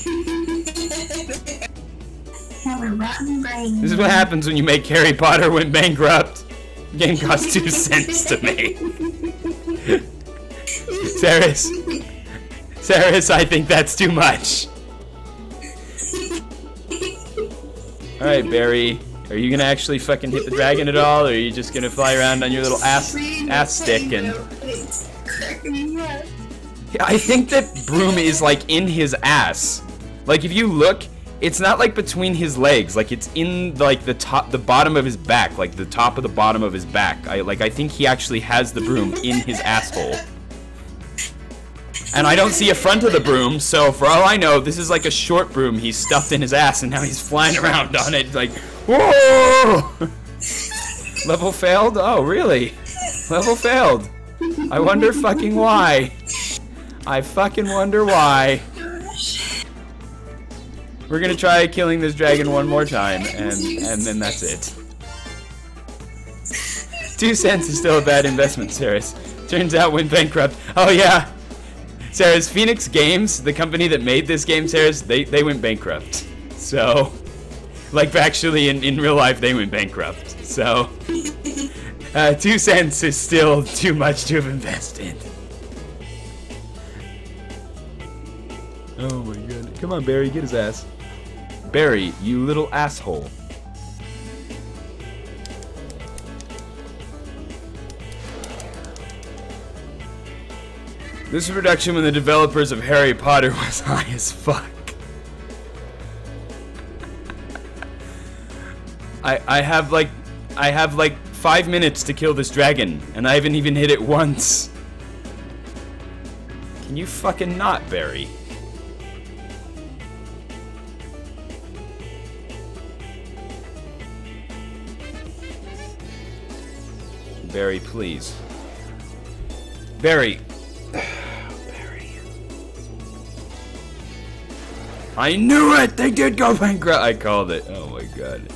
Have a rotten brain. This is what happens when you make Harry Potter went bankrupt. The game cost 2 cents to make. Saris, I think that's too much. Alright, Barry. Are you gonna actually fucking hit the dragon at all, or are you just gonna fly around on your little ass stick and... I think that broom is like in his ass. Like if you look, it's not like between his legs, like it's in like the bottom of his back, like the top of the bottom of his back. I think he actually has the broom in his asshole. And I don't see a front of the broom, so for all I know, this is like a short broom he's stuffed in his ass, and now he's flying around on it like, whoa! Level failed? Oh, really? Level failed. I wonder fucking why. I fucking wonder why. We're gonna try killing this dragon one more time, and then that's it. 2 cents is still a bad investment, Saris. Turns out went bankrupt. Oh yeah. Saris, Phoenix Games, the company that made this game, Saris, they went bankrupt. So, like actually in real life, they went bankrupt. So, 2 cents is still too much to have invested. Oh my god. Come on, Barry, get his ass. Barry, you little asshole. This was production when the developers of Harry Potter was high as fuck. I have like 5 minutes to kill this dragon, and I haven't even hit it once. Can you fucking not, Barry? Barry, please. Barry. Barry. I knew it! They did go bankrupt! I called it. Oh my god.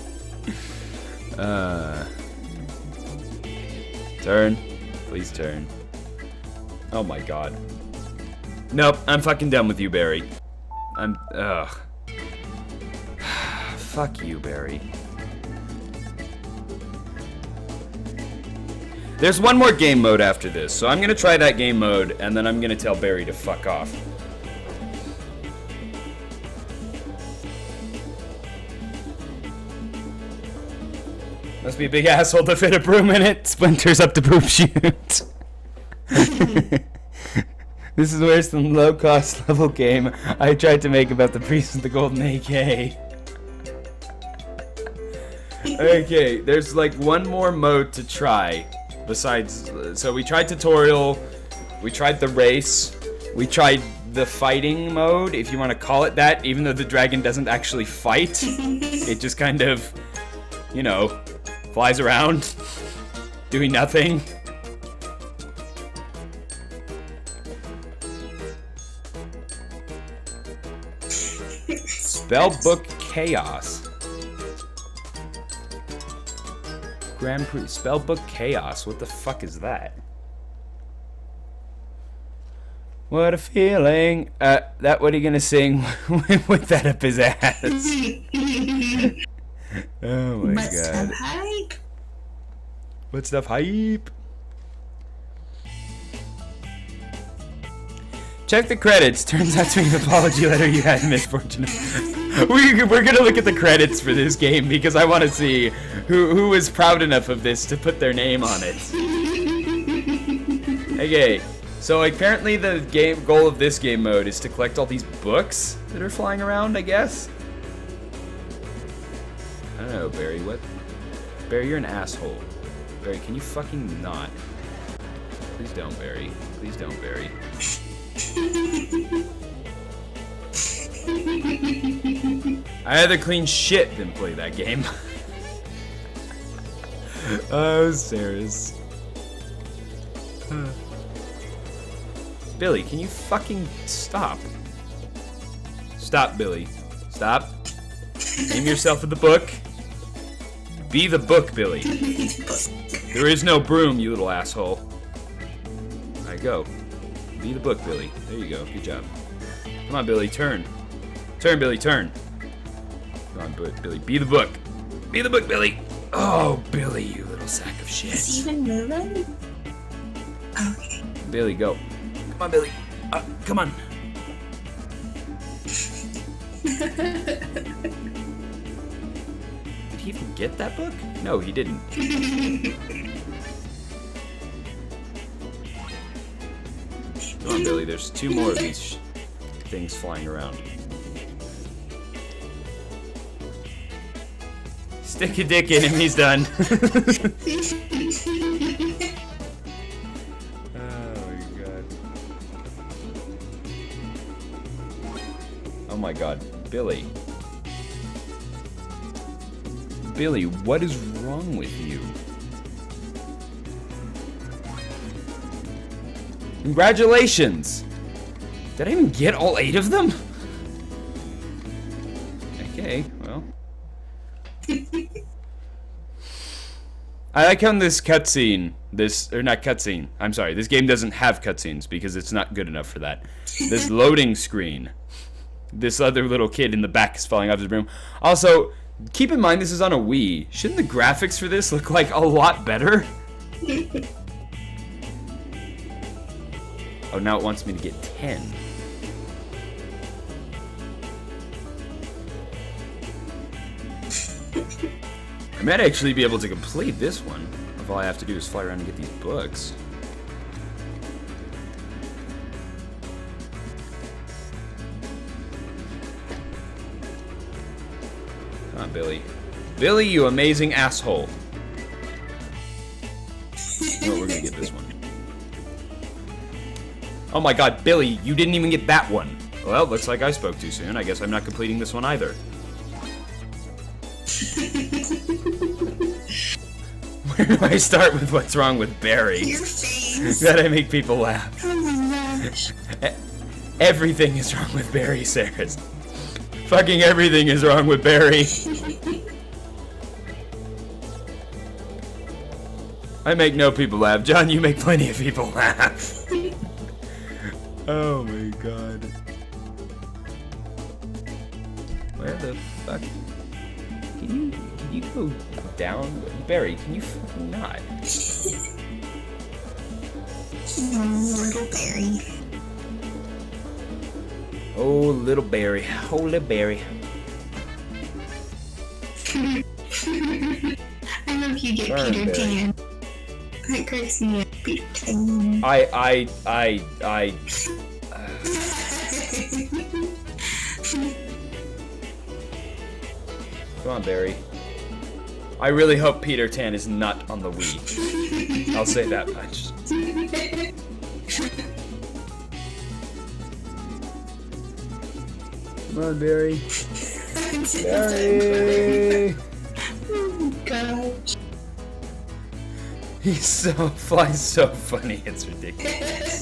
Turn. Please turn. Oh my god. Nope, I'm fucking done with you, Barry. Ugh. Fuck you, Barry. There's one more game mode after this, so I'm gonna try that game mode, and then I'm gonna tell Barry to fuck off. Must be a big asshole to fit a broom in it. Splinters up the poop chute. This is worse than the low-cost level game I tried to make about the priest with the golden AK. Okay, there's like one more mode to try. Besides, so we tried tutorial, we tried the race, we tried the fighting mode, if you want to call it that, even though the dragon doesn't actually fight. It just kind of, you know, flies around, doing nothing. Spellbook Chaos. Grand Prix. Spellbook Chaos. What the fuck is that? What a feeling. That what are you gonna sing with that up his ass? Oh my god. Stuff hype? What stuff hype? Check the credits. Turns out to be an apology letter you had, misfortune. We're gonna look at the credits for this game because I want to see who was proud enough of this to put their name on it. Okay, so apparently the game goal of this game mode is to collect all these books that are flying around, I guess. I don't know, Barry. What? Barry, you're an asshole. Barry, can you fucking not? Please don't, Barry. Please don't, Barry. I'd rather clean shit than play that game. Oh, Sarah's. Billy, can you fucking stop? Stop, Billy. Stop. Name yourself in the book. Be the book, Billy. There is no broom, you little asshole. Alright, go. Be the book, Billy. There you go. Good job. Come on, Billy. Turn. Turn, Billy. Turn. Come on, Billy. Be the book. Be the book, Billy. Oh, Billy, you little sack of shit. Is he even moving? Okay. Billy, go. Come on, Billy. Come on. Did he even get that book? No, he didn't. Come on, Billy. There's two more of these things flying around. Stick a dick in him, he's done. Oh my god, Billy. Billy, what is wrong with you? Congratulations! Did I even get all 8 of them? Okay, well. I like how in this cutscene, not cutscene, I'm sorry, this game doesn't have cutscenes because it's not good enough for that. This loading screen. This other little kid in the back is falling off his broom. Also, keep in mind this is on a Wii. Shouldn't the graphics for this look like a lot better? Oh, now it wants me to get 10. I might actually be able to complete this one if all I have to do is fly around and get these books. Come on, Billy. Billy, you amazing asshole. No, we're gonna get this one. Oh my god, Billy, you didn't even get that one. Well, looks like I spoke too soon. I guess I'm not completing this one either. Where do I start with what's wrong with Barry? Your face. That I make people laugh. Oh my gosh. Everything is wrong with Barry, Sarah. Fucking everything is wrong with Barry. I make no people laugh. John, you make plenty of people laugh. Oh my god. Where the fuck? Can you go down? Barry, can you fucking not? Little Barry. Oh, little Barry. Oh, little Barry. I hope you get Darn Peter Barry. Pan. That cracks me up, Peter Pan. Come on, Barry. I really hope Peter Tan is not on the Wii. I'll say that much. Come on, Barry. Barry! Oh gosh. He's flies so funny, it's ridiculous.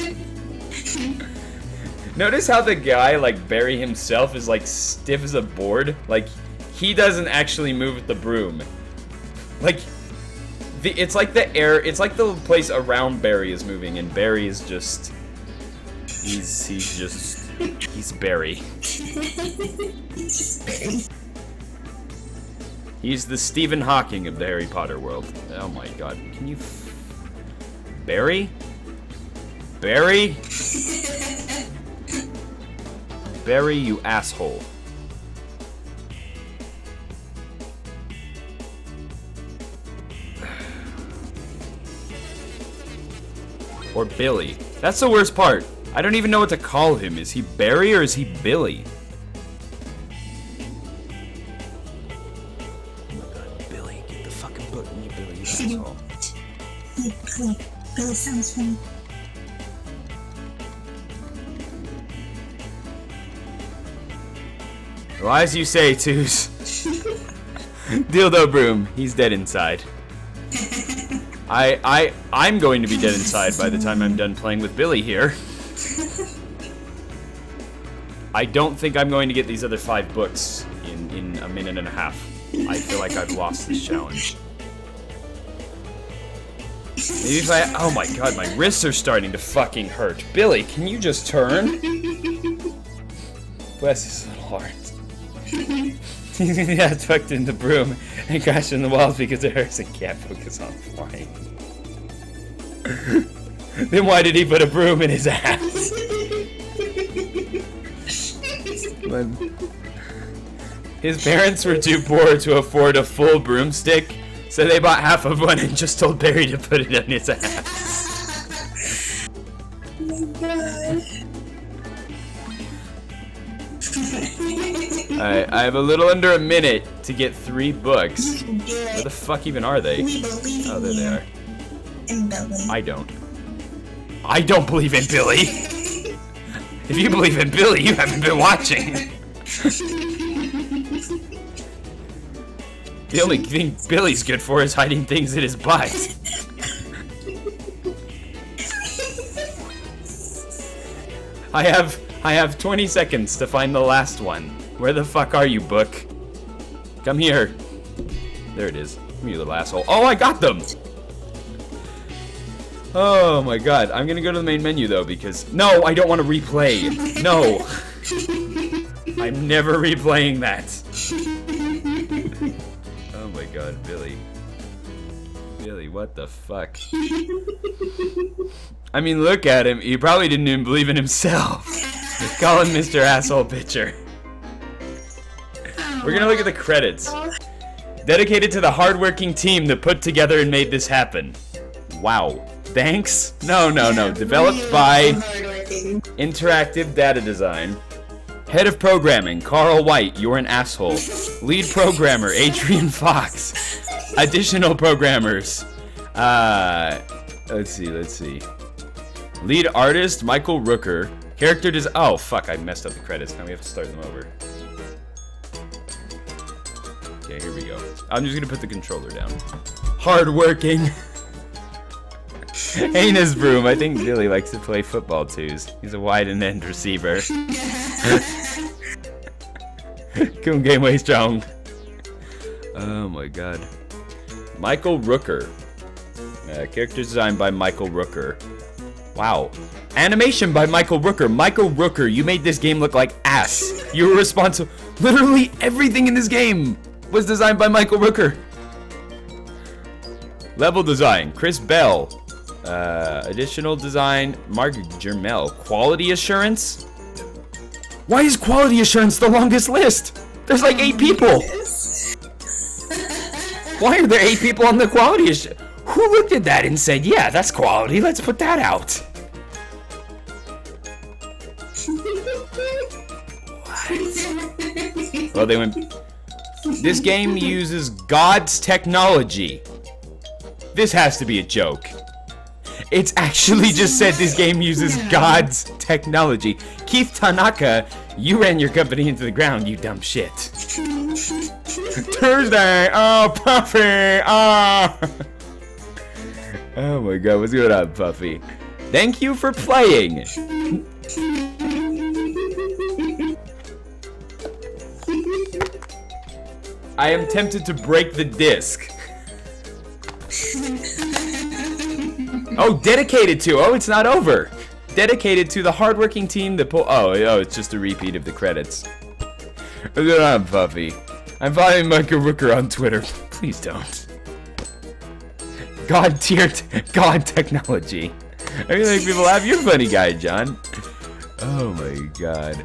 Notice how the guy, like Barry himself, is like stiff as a board. Like, he doesn't actually move with the broom. Like, it's like the air, it's like the place around Barry is moving, and Barry is just, he's Barry. He's the Stephen Hawking of the Harry Potter world. Oh my god, can you Barry? Barry? Barry, you asshole. Or Billy. That's the worst part. I don't even know what to call him. Is he Barry or is he Billy? Oh my god, Billy, get the fucking book in you, Billy, you asshole. Billy sounds funny. Well, as you say, Toos. Dildo Broom, he's dead inside. I'm going to be dead inside by the time I'm done playing with Billy here. I don't think I'm going to get these other 5 books in a minute and a half. I feel like I've lost this challenge. Maybe if I... Oh my god, my wrists are starting to fucking hurt. Billy, can you just turn? Bless his little heart. Yeah, it's tucked in the broom and crashed in the walls because it hurts and can't focus on flying. Then why did he put a broom in his ass? His parents were too poor to afford a full broomstick, so they bought half of one and just told Barry to put it in his ass. Oh my god. Alright, I have a little under a minute to get 3 books. Where the fuck even are they? We believe Oh, there they are. in Billy. I don't. I don't believe in Billy! If you believe in Billy, you haven't been watching! The only thing Billy's good for is hiding things in his butt. I have 20 seconds to find the last one. Where the fuck are you, book? Come here. There it is. Come here, little asshole. Oh, I got them! Oh my god. I'm gonna go to the main menu, though, because... No, I don't want to replay. No. I'm never replaying that. Oh my god, Billy. Billy, what the fuck? I mean, look at him. He probably didn't even believe in himself. Call him Mr. Asshole Pitcher. We're gonna look at the credits. Dedicated to the hardworking team that put together and made this happen. Wow. Thanks? No. Developed by Interactive Data Design. Head of Programming, Carl White, you're an asshole. Lead Programmer, Adrian Fox. Additional Programmers. Let's see. Lead Artist, Michael Rooker. Character design. Oh, fuck, I messed up the credits. Now we have to start them over. Okay, Okay, here we go. I'm just gonna put the controller down. Hardworking. Heinous Broom. I think Billy likes to play football twos. He's a wide and end receiver. Coon Gameway strong. Oh my god. Michael Rooker. Character design by Michael Rooker. Wow. Animation by Michael Rooker. Michael Rooker, you made this game look like ass. You were responsible. Literally everything in this game was designed by Michael Rooker. Level design, Chris Bell. Additional design, Mark Jermel. Quality assurance? Why is quality assurance the longest list? There's like 8 people. Why are there 8 people on the quality assurance? Who looked at that and said, yeah, that's quality, let's put that out? What? Well, they went... This game uses God's technology. This has to be a joke. It's actually just said this game uses God's technology. Keith Tanaka, you ran your company into the ground, you dumb shit. Thursday, oh, Puffy, oh. Oh my god, what's going on, Puffy? Thank you for playing. I am tempted to break the disc. Oh, dedicated to. Oh, it's not over. Dedicated to the hardworking team that pull. Oh, it's just a repeat of the credits. What's going on, Puffy? I'm following Michael Rooker on Twitter. Please don't. God tiered God technology. I mean, like people laugh. You're a funny guy, John. Oh my god.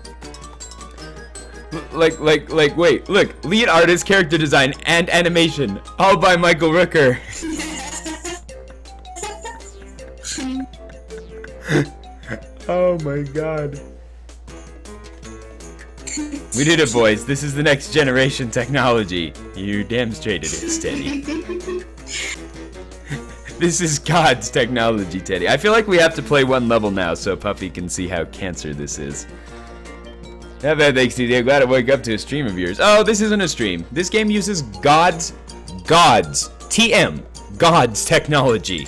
Wait, look. Lead artist, character design, and animation. All by Michael Rooker. Oh my god. We did it, boys. This is the next generation technology. You damn straight it is, Teddy. This is God's technology, Teddy. I feel like we have to play one level now so Puffy can see how cancer this is. Not bad, thanks, TJ. I'm glad I woke up to a stream of yours. Oh, this isn't a stream. This game uses God's technology.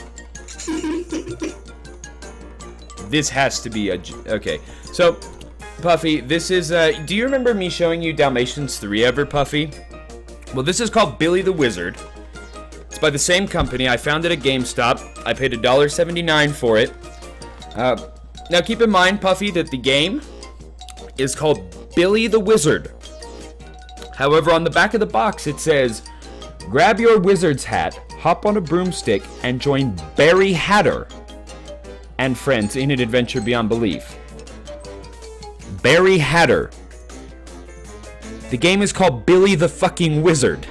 This has to be a... Okay, so, Puffy, this is... do you remember me showing you Dalmatians 3 ever, Puffy? Well, this is called Billy the Wizard. It's by the same company. I found it at GameStop. I paid $1.79 for it. Now, keep in mind, Puffy, that the game is called Billy the Wizard. However, on the back of the box, it says, grab your wizard's hat, hop on a broomstick, and join Barry Hatter and friends in an adventure beyond belief. Barry Hatter. The game is called Billy the fucking Wizard.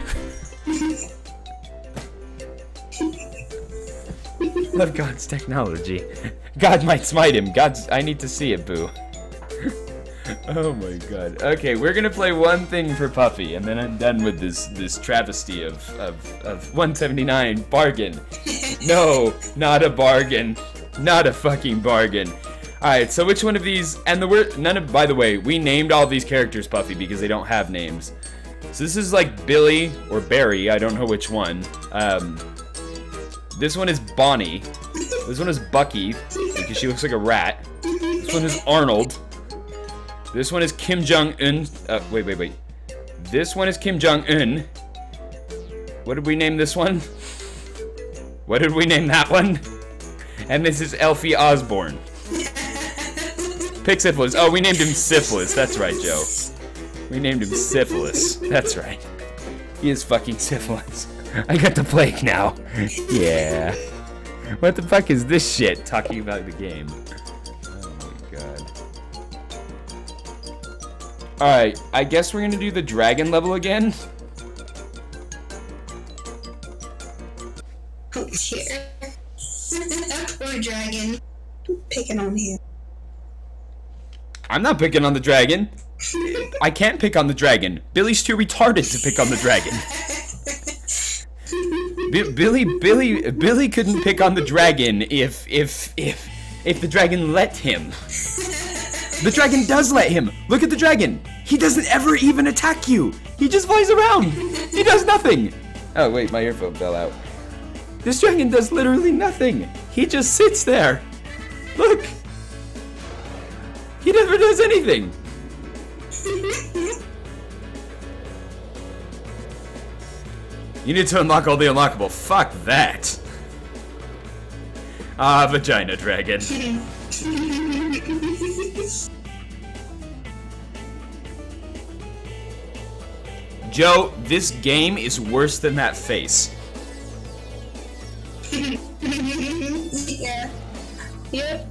Love God's technology. God might smite him. I need to see it, boo. Oh my god. Okay, we're gonna play one thing for Puffy, and then I'm done with this travesty of 179 bargain. No, not a bargain. Not a fucking bargain. Alright, so which one of these, and by the way, we named all these characters, Puffy, because they don't have names. So this is like Billy, or Barry, I don't know which one. This one is Bonnie. This one is Bucky, because she looks like a rat. This one is Arnold. This one is Kim Jong-un. Wait. This one is Kim Jong-un. What did we name this one? What did we name that one? And this is Elfie Osborne. Pick Syphilis. Oh, we named him Syphilis. That's right, Joe. We named him Syphilis. That's right. He is fucking Syphilis. I got the plague now. Yeah. What the fuck is this shit talking about the game? Oh my god. Alright, I guess we're gonna do the dragon level again. Oh, here. Poor dragon. Picking on him. I'm not picking on the dragon. I can't pick on the dragon. Billy's too retarded to pick on the dragon. Billy couldn't pick on the dragon if the dragon let him. The dragon does let him. Look at the dragon. He doesn't ever even attack you. He just flies around. He does nothing. Oh, wait, my earphone fell out. This dragon does literally nothing. He just sits there. Look. He never does anything. You need to unlock all the unlockable. Fuck that. Ah, vagina dragon. Joe, this game is worse than that face. Yeah. Yep.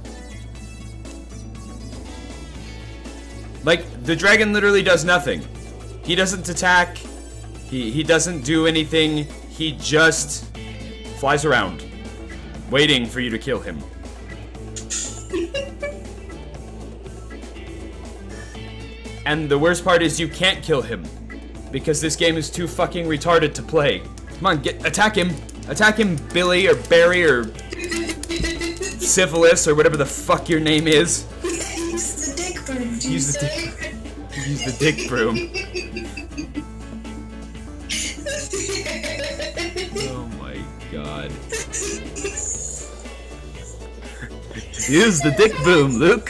Like, the dragon literally does nothing. He doesn't attack. He doesn't do anything. He just flies around, waiting for you to kill him. And the worst part is you can't kill him, because this game is too fucking retarded to play. Come on, attack him. Attack him, Billy, or Barry, or Syphilis, or whatever the fuck your name is. Use the dick broom. Use the dick broom. Oh my god. Use the dick broom, Luke.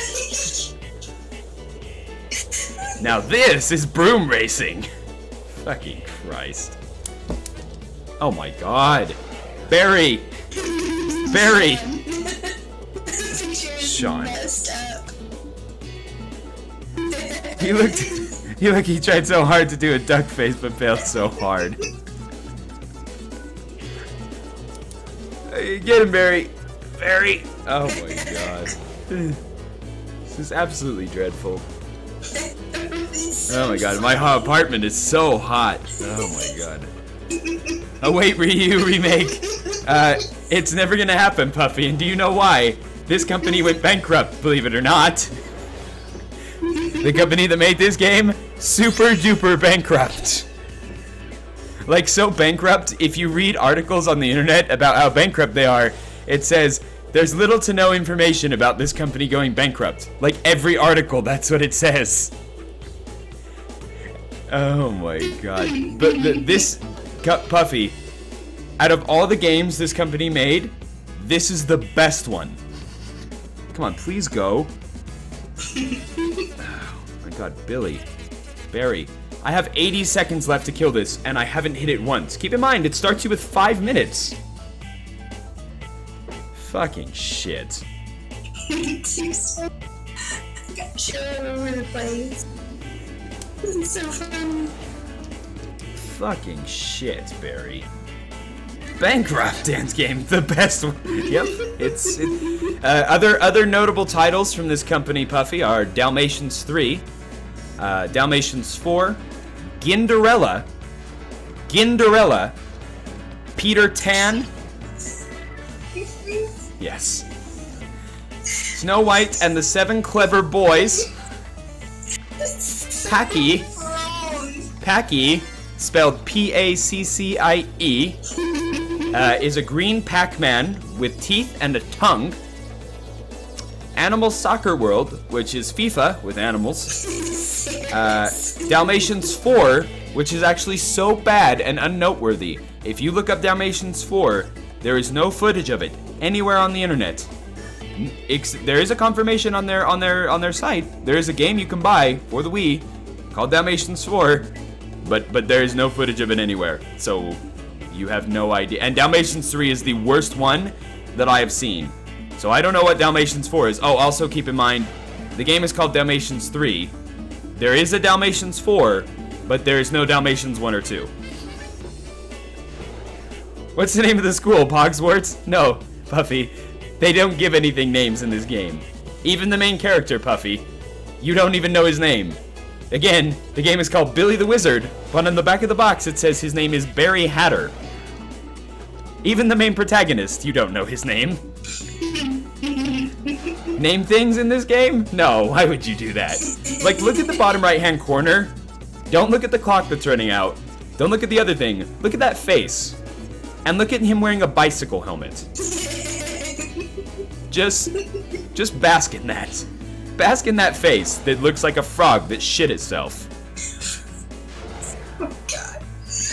Now this is broom racing. Fucking Christ. Oh my god. Barry. Barry. Sean. He tried so hard to do a duck face but failed so hard. Get him, Barry. Barry. Oh my god. This is absolutely dreadful. Oh my god, my apartment is so hot. Oh my god. Await Ryu remake. It's never gonna happen, Puffy, and do you know why? This company went bankrupt, believe it or not. The company that made this game, super duper bankrupt. Like, so bankrupt, if you read articles on the internet about how bankrupt they are, it says, there's little to no information about this company going bankrupt. Like, every article, that's what it says. Oh my god. But this, Puffy, out of all the games this company made, this is the best one. Come on, please go. Oh my god, Billy. Barry. I have 80 seconds left to kill this, and I haven't hit it once. Keep in mind, it starts you with 5 minutes. Fucking shit. Got shit all over the place. This is so fun. Fucking shit, Barry. Bankrupt dance game, the best one. Yep, other notable titles from this company, Puffy, are Dalmatians 3, Dalmatians 4, Ginderella, Peter Tan. Yes. Snow White and the Seven Clever Boys. Packy, spelled P-A-C-C-I-E, is a green Pac-Man with teeth and a tongue. Animal Soccer World, which is FIFA with animals. Dalmatians 4, which is actually so bad and unnoteworthy. If you look up Dalmatians 4, there is no footage of it anywhere on the internet. There is a confirmation on their site. There is a game you can buy for the Wii called Dalmatians 4, but there is no footage of it anywhere. So you have no idea. And Dalmatians 3 is the worst one that I have seen. So I don't know what Dalmatians 4 is. Oh, also keep in mind, the game is called Dalmatians 3. There is a Dalmatians 4, but there is no Dalmatians 1 or 2. What's the name of the school? Pogsworth? No, Puffy. They don't give anything names in this game. Even the main character, Puffy. You don't even know his name. Again, the game is called Billy the Wizard, but on the back of the box it says his name is Barry Hatter. Even the main protagonist, you don't know his name. Name things in this game? No, why would you do that? Like, look at the bottom right-hand corner. Don't look at the clock that's running out. Don't look at the other thing. Look at that face. And look at him wearing a bicycle helmet. Just bask in that. Bask in that face that looks like a frog that shit itself. Oh god.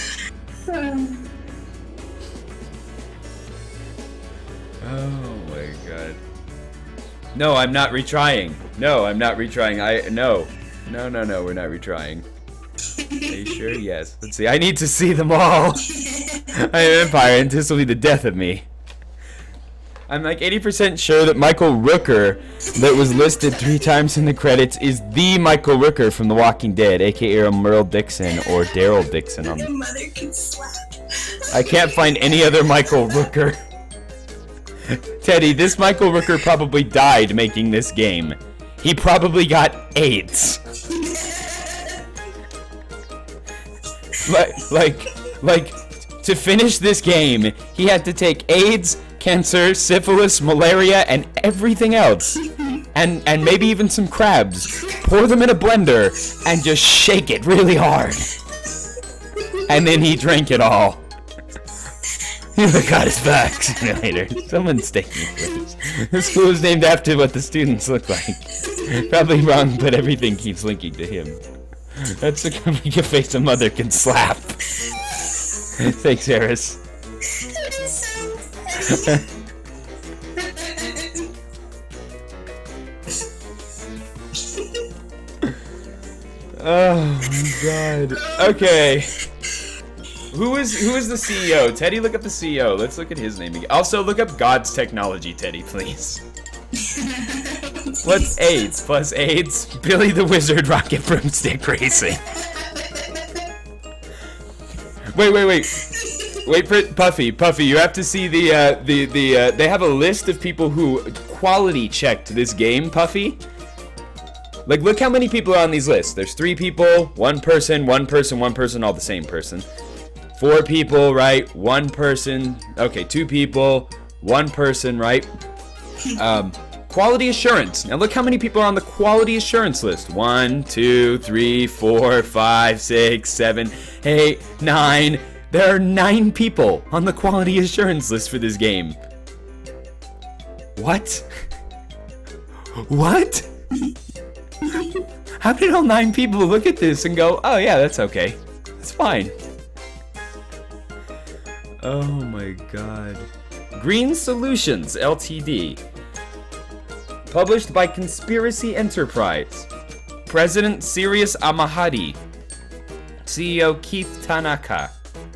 Oh my god. No, I'm not retrying. No, I'm not retrying. No, we're not retrying. Are you sure? Yes. Let's see. I need to see them all. I am Empire, and this will be the death of me. I'm like 80% sure that Michael Rooker, that was listed 3 times in the credits, is the Michael Rooker from The Walking Dead, aka Merle Dixon or Daryl Dixon. Your mother can slap. I can't find any other Michael Rooker. Teddy, this Michael Rooker probably died making this game. He probably got AIDS. Like, to finish this game, he had to take AIDS, cancer, syphilis, malaria, and everything else. And maybe even some crabs. Pour them in a blender and just shake it really hard. And then he drank it all. Oh god, it's vaccinator. Someone's taking me, please. The school is named after what the students look like. Probably wrong, but everything keeps linking to him. That's the kind of face a mother can slap. Thanks, Harris. Oh my god. Okay. Who is the CEO? Teddy, look up the CEO. Let's look at his name again. Also, look up God's Technology, Teddy, please. What's AIDS plus AIDS? Billy the Wizard Rocket Broomstick Racing. Wait for Puffy, you have to see they have a list of people who quality checked this game, Puffy. Like, look how many people are on these lists. There's 3 people, 1 person, 1 person, 1 person, all the same person. 4 people, right? 1 person. Okay, 2 people, 1 person, right? Quality assurance. Now look how many people are on the quality assurance list. 1, 2, 3, 4, 5, 6, 7, 8, 9. There are 9 people on the quality assurance list for this game. What? What? How did all 9 people look at this and go, oh yeah, that's okay. That's fine. Oh my god. Green Solutions Ltd. Published by Conspiracy Enterprise. President Sirius Amahadi. CEO Keith Tanaka.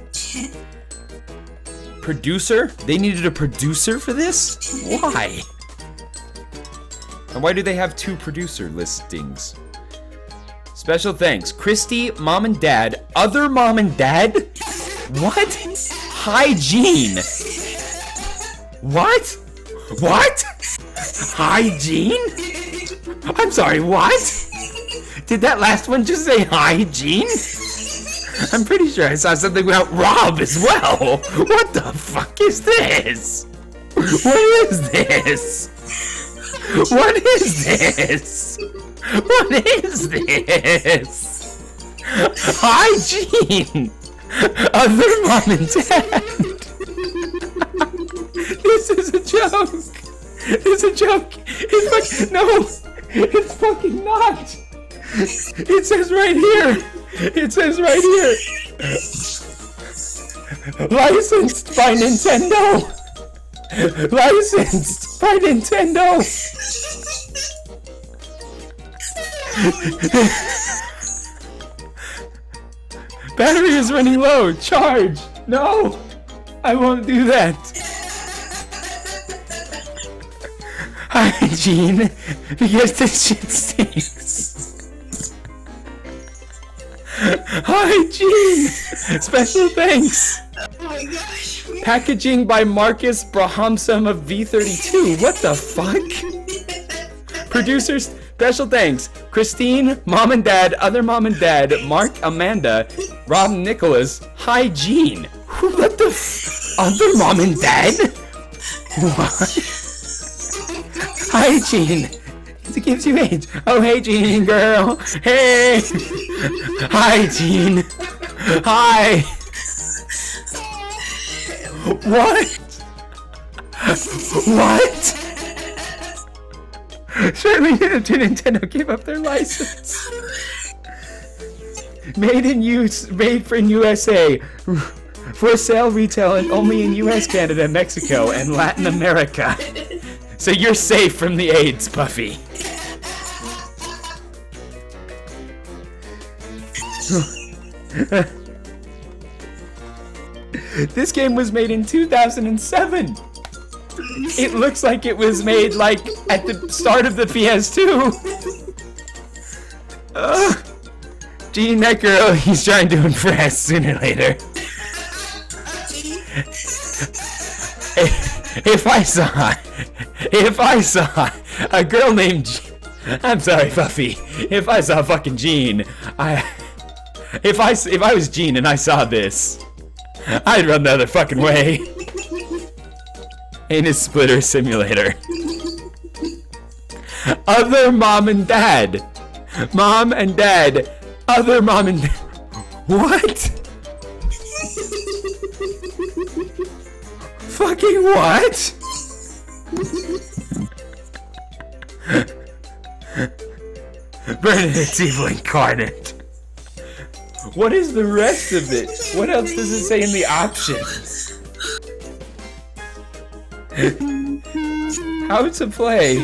Producer? They needed a producer for this? Why? And why do they have 2 producer listings? Special thanks. Christy, Mom and Dad. Other Mom and Dad? What? Hygiene. What? What? Hygiene? I'm sorry, what? Did that last one just say hygiene? I'm pretty sure I saw something about Rob as well. What the fuck is this? What is this? What is this? What is this? Hygiene. Other Mom and Dad. This is a joke. It's a joke. No, it's fucking not. It says right here. It says right here. Licensed by Nintendo. Licensed by Nintendo. Battery is running low. Charge. No, I won't do that. Hygiene, because this shit stinks. Hygiene. Special thanks. Oh my gosh. Packaging by Marcus Brahamsum of V32. What the fuck? Producers, special thanks. Christine, Mom and Dad, Other Mom and Dad, Mark, Amanda, Rob Nicholas, Hygiene. What the Other Mom and Dad? What? Hygiene. It gives you AIDS. Oh, hey, Jean girl. Hey. Hi, Jean. Hi. What? What? Shortly after Nintendo gave up their license. Made in USA. For sale retail and only in US, Canada, Mexico, and Latin America. So you're safe from the AIDS, Puffy. This game was made in 2007. It looks like it was made like at the start of the PS2. Gene, that girl, he's trying to impress sooner or later. If I saw a girl named I'm sorry, Puffy. If I saw fucking Gene, if I was Gene and I saw this, I'd run the other fucking way. Anus splitter simulator. Other mom and dad. Mom and dad. Other mom and dad. What? Fucking what? Bernadette's evil incarnate. What is the rest of it? What else does it say in the options? How to play?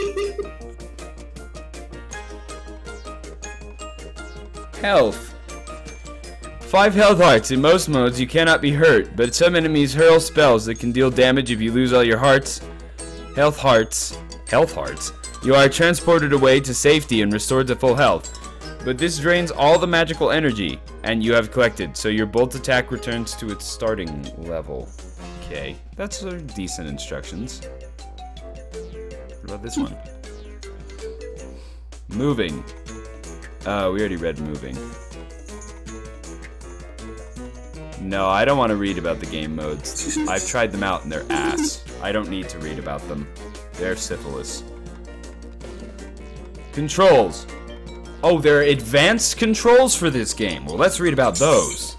Health. 5 health hearts. In most modes, you cannot be hurt, but some enemies hurl spells that can deal damage if you lose all your hearts. Health hearts. You are transported away to safety and restored to full health. But this drains all the magical energy, and you have collected, so your bolt attack returns to its starting level. Okay, that's decent instructions. What about this one? Moving. We already read moving. No, I don't want to read about the game modes. I've tried them out and they're ass. I don't need to read about them. They're syphilis. Controls. Oh, there are advanced controls for this game. Well, let's read about those.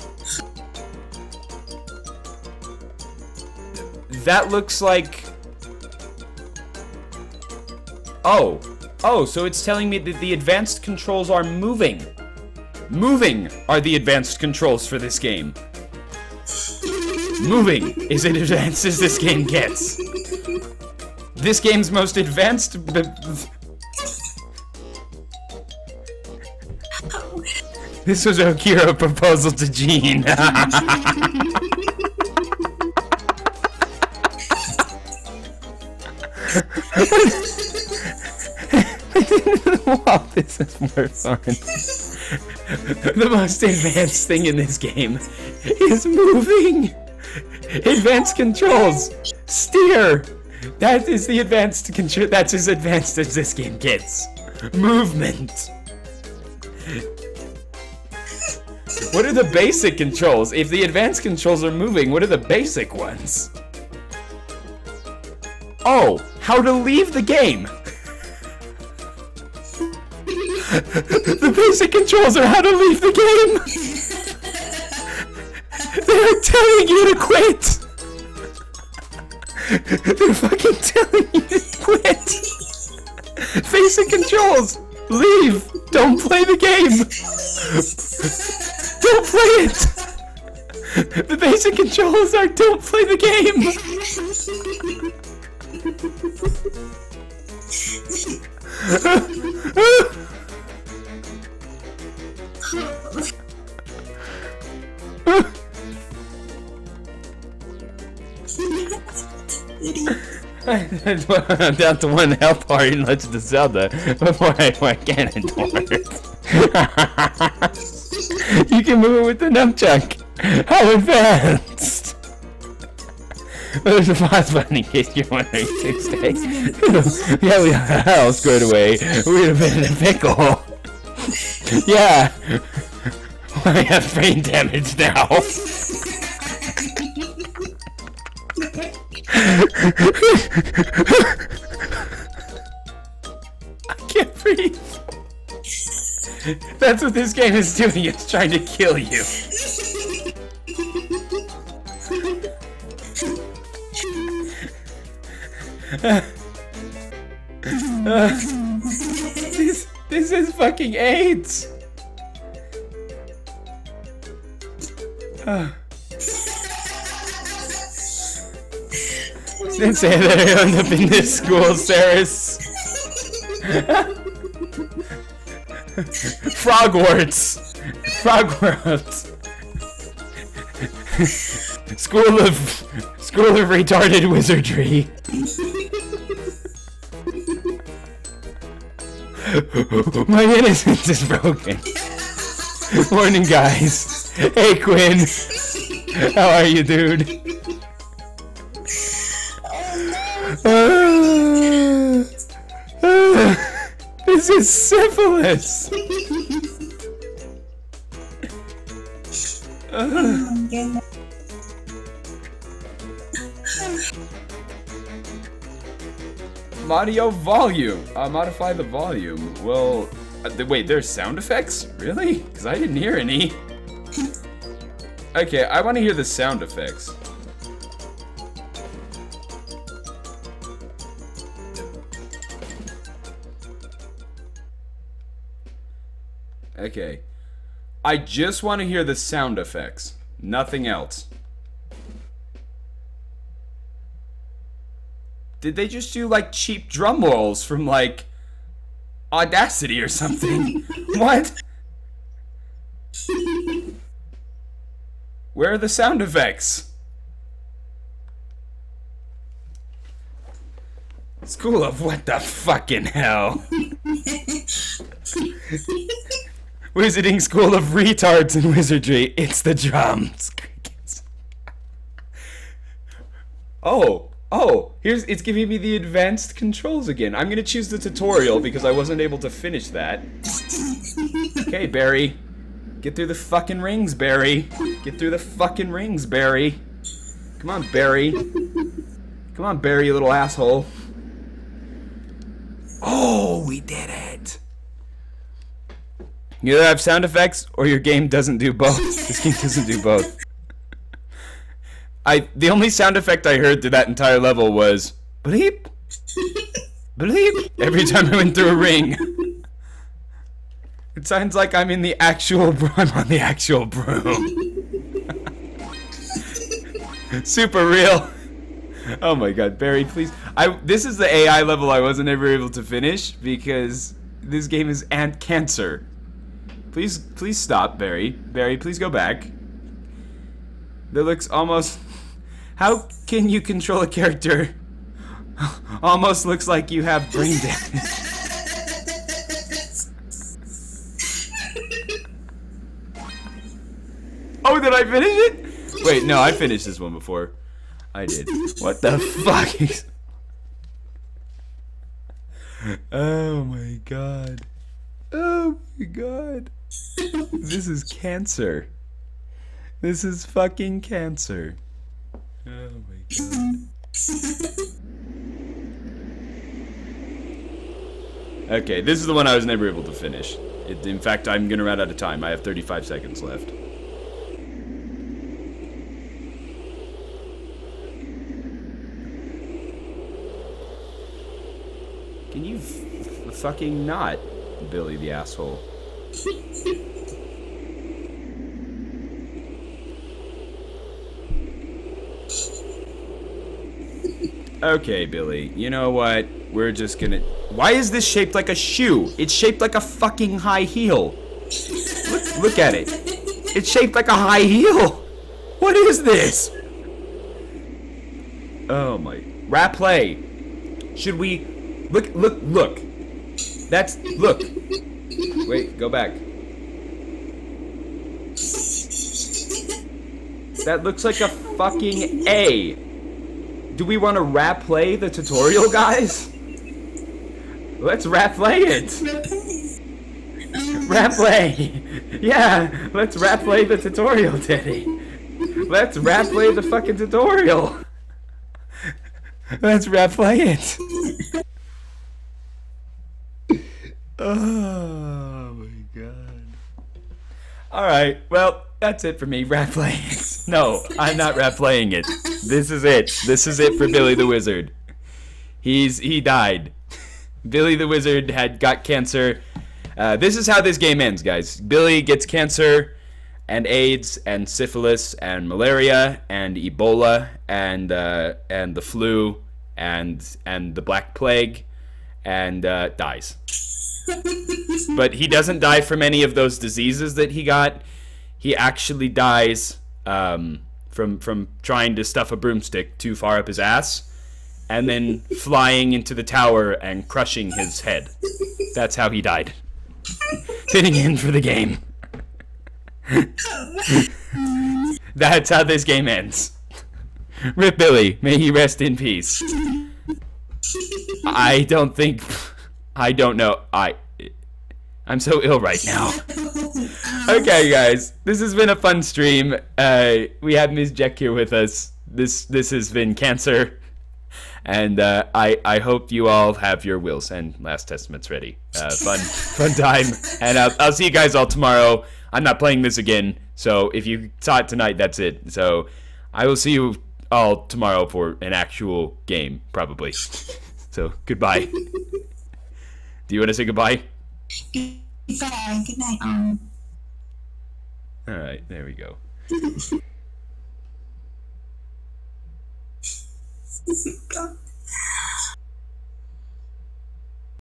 That looks like... Oh, so it's telling me that the advanced controls are moving. Moving are the advanced controls for this game. Moving is as advanced as this game gets. This game's most advanced... This was Okira's proposal to Gene. Wow, this is more fun. The most advanced thing in this game is moving. Advanced controls. Steer. That is the advanced control. That's as advanced as this game gets. Movement. What are the basic controls? If the advanced controls are moving, what are the basic ones? Oh, how to leave the game. The basic controls are how to leave the game. They're telling you to quit. They're fucking telling you to quit. Basic controls. Leave. Don't play the game. Don't play it. The basic controls are don't play the game. I'm down to 1 health bar in Legend of Zelda before I went Ganondorf. You can move it with the nunchuck. How advanced! There's a pause button in case you're wondering, Tuesday. Yeah, we got our house squared away. We'd have been in a pickle. Yeah. I have brain damage now. I can't breathe. That's what this game is doing, it's trying to kill you. This is fucking AIDS. Didn't say that I end up in this school, Saris. Frogwarts. Frogwarts. School of retarded wizardry. My innocence is broken. Morning, guys. Hey, Quinn. How are you, dude? This is syphilis. Oh my goodness. Audio volume. Modify the volume. Well, wait, there's sound effects? Really? Because I didn't hear any. Okay, I want to hear the sound effects. Okay. I just want to hear the sound effects. Nothing else. Did they just do, like, cheap drum rolls from, like, Audacity or something? What? Where are the sound effects? School of what the fucking hell? Wizarding School of Retards and Wizardry. It's the drums. Oh, it's giving me the advanced controls again. I'm gonna choose the tutorial because I wasn't able to finish that. Okay, Barry. Get through the fucking rings, Barry. Get through the fucking rings, Barry. Come on, Barry. Come on, Barry, you little asshole. Oh, we did it. You either have sound effects or your game doesn't do both. This game doesn't do both. The only sound effect I heard through that entire level was bleep, bleep, every time I went through a ring. It sounds like I'm in the actual, I'm on the actual broom. Super real. Oh my god, Barry, please. This is the AI level I wasn't ever able to finish because this game is ant cancer. Please stop, Barry. Barry, please go back. That looks almost... How can you control a character? Almost looks like you have brain damage. Oh, did I finish it? Wait, no, I finished this one before. I did. What the fuck? Oh my god. Oh my god. This is cancer. This is fucking cancer. Oh my god. Okay, this is the one I was never able to finish. In fact, I'm gonna run out of time. I have 35 seconds left. Can you fucking not, Billy the asshole? Okay, Billy, you know what? We're just gonna... Why is this shaped like a shoe? It's shaped like a fucking high heel. Look at it. It's shaped like a high heel. What is this? Oh my... Rap play. Should we... Look. That's... Look. Wait, go back. That looks like a fucking A. Do we want to rap play the tutorial, guys? Let's rap play it. Rap play. Yeah, let's rap play the tutorial, Teddy. Let's rap play the fucking tutorial. Let's rap play it. Oh my god. Alright, well, that's it for me. Rap playing. No, I'm not rap playing it. This is it. This is it for Billy the Wizard. He died. Billy the Wizard got cancer. This is how this game ends, guys. Billy gets cancer and AIDS and syphilis and malaria and Ebola and the flu and the Black Plague and dies. But he doesn't die from any of those diseases that he got. He actually dies from trying to stuff a broomstick too far up his ass and then flying into the tower and crushing his head. That's how he died. Fitting in for the game. That's how this game ends. Rip Billy, may he rest in peace. I don't know. I'm so ill right now. Okay, guys, this has been a fun stream. We have Ms. Jack here with us. This has been Cancer, and I hope you all have your wills and last testaments ready. Fun time, and I'll see you guys all tomorrow. I'm not playing this again, so if you saw it tonight, that's it. So I will see you all tomorrow for an actual game, probably. So goodbye. Do you want to say goodbye? Goodbye. Good night. All right, there we go.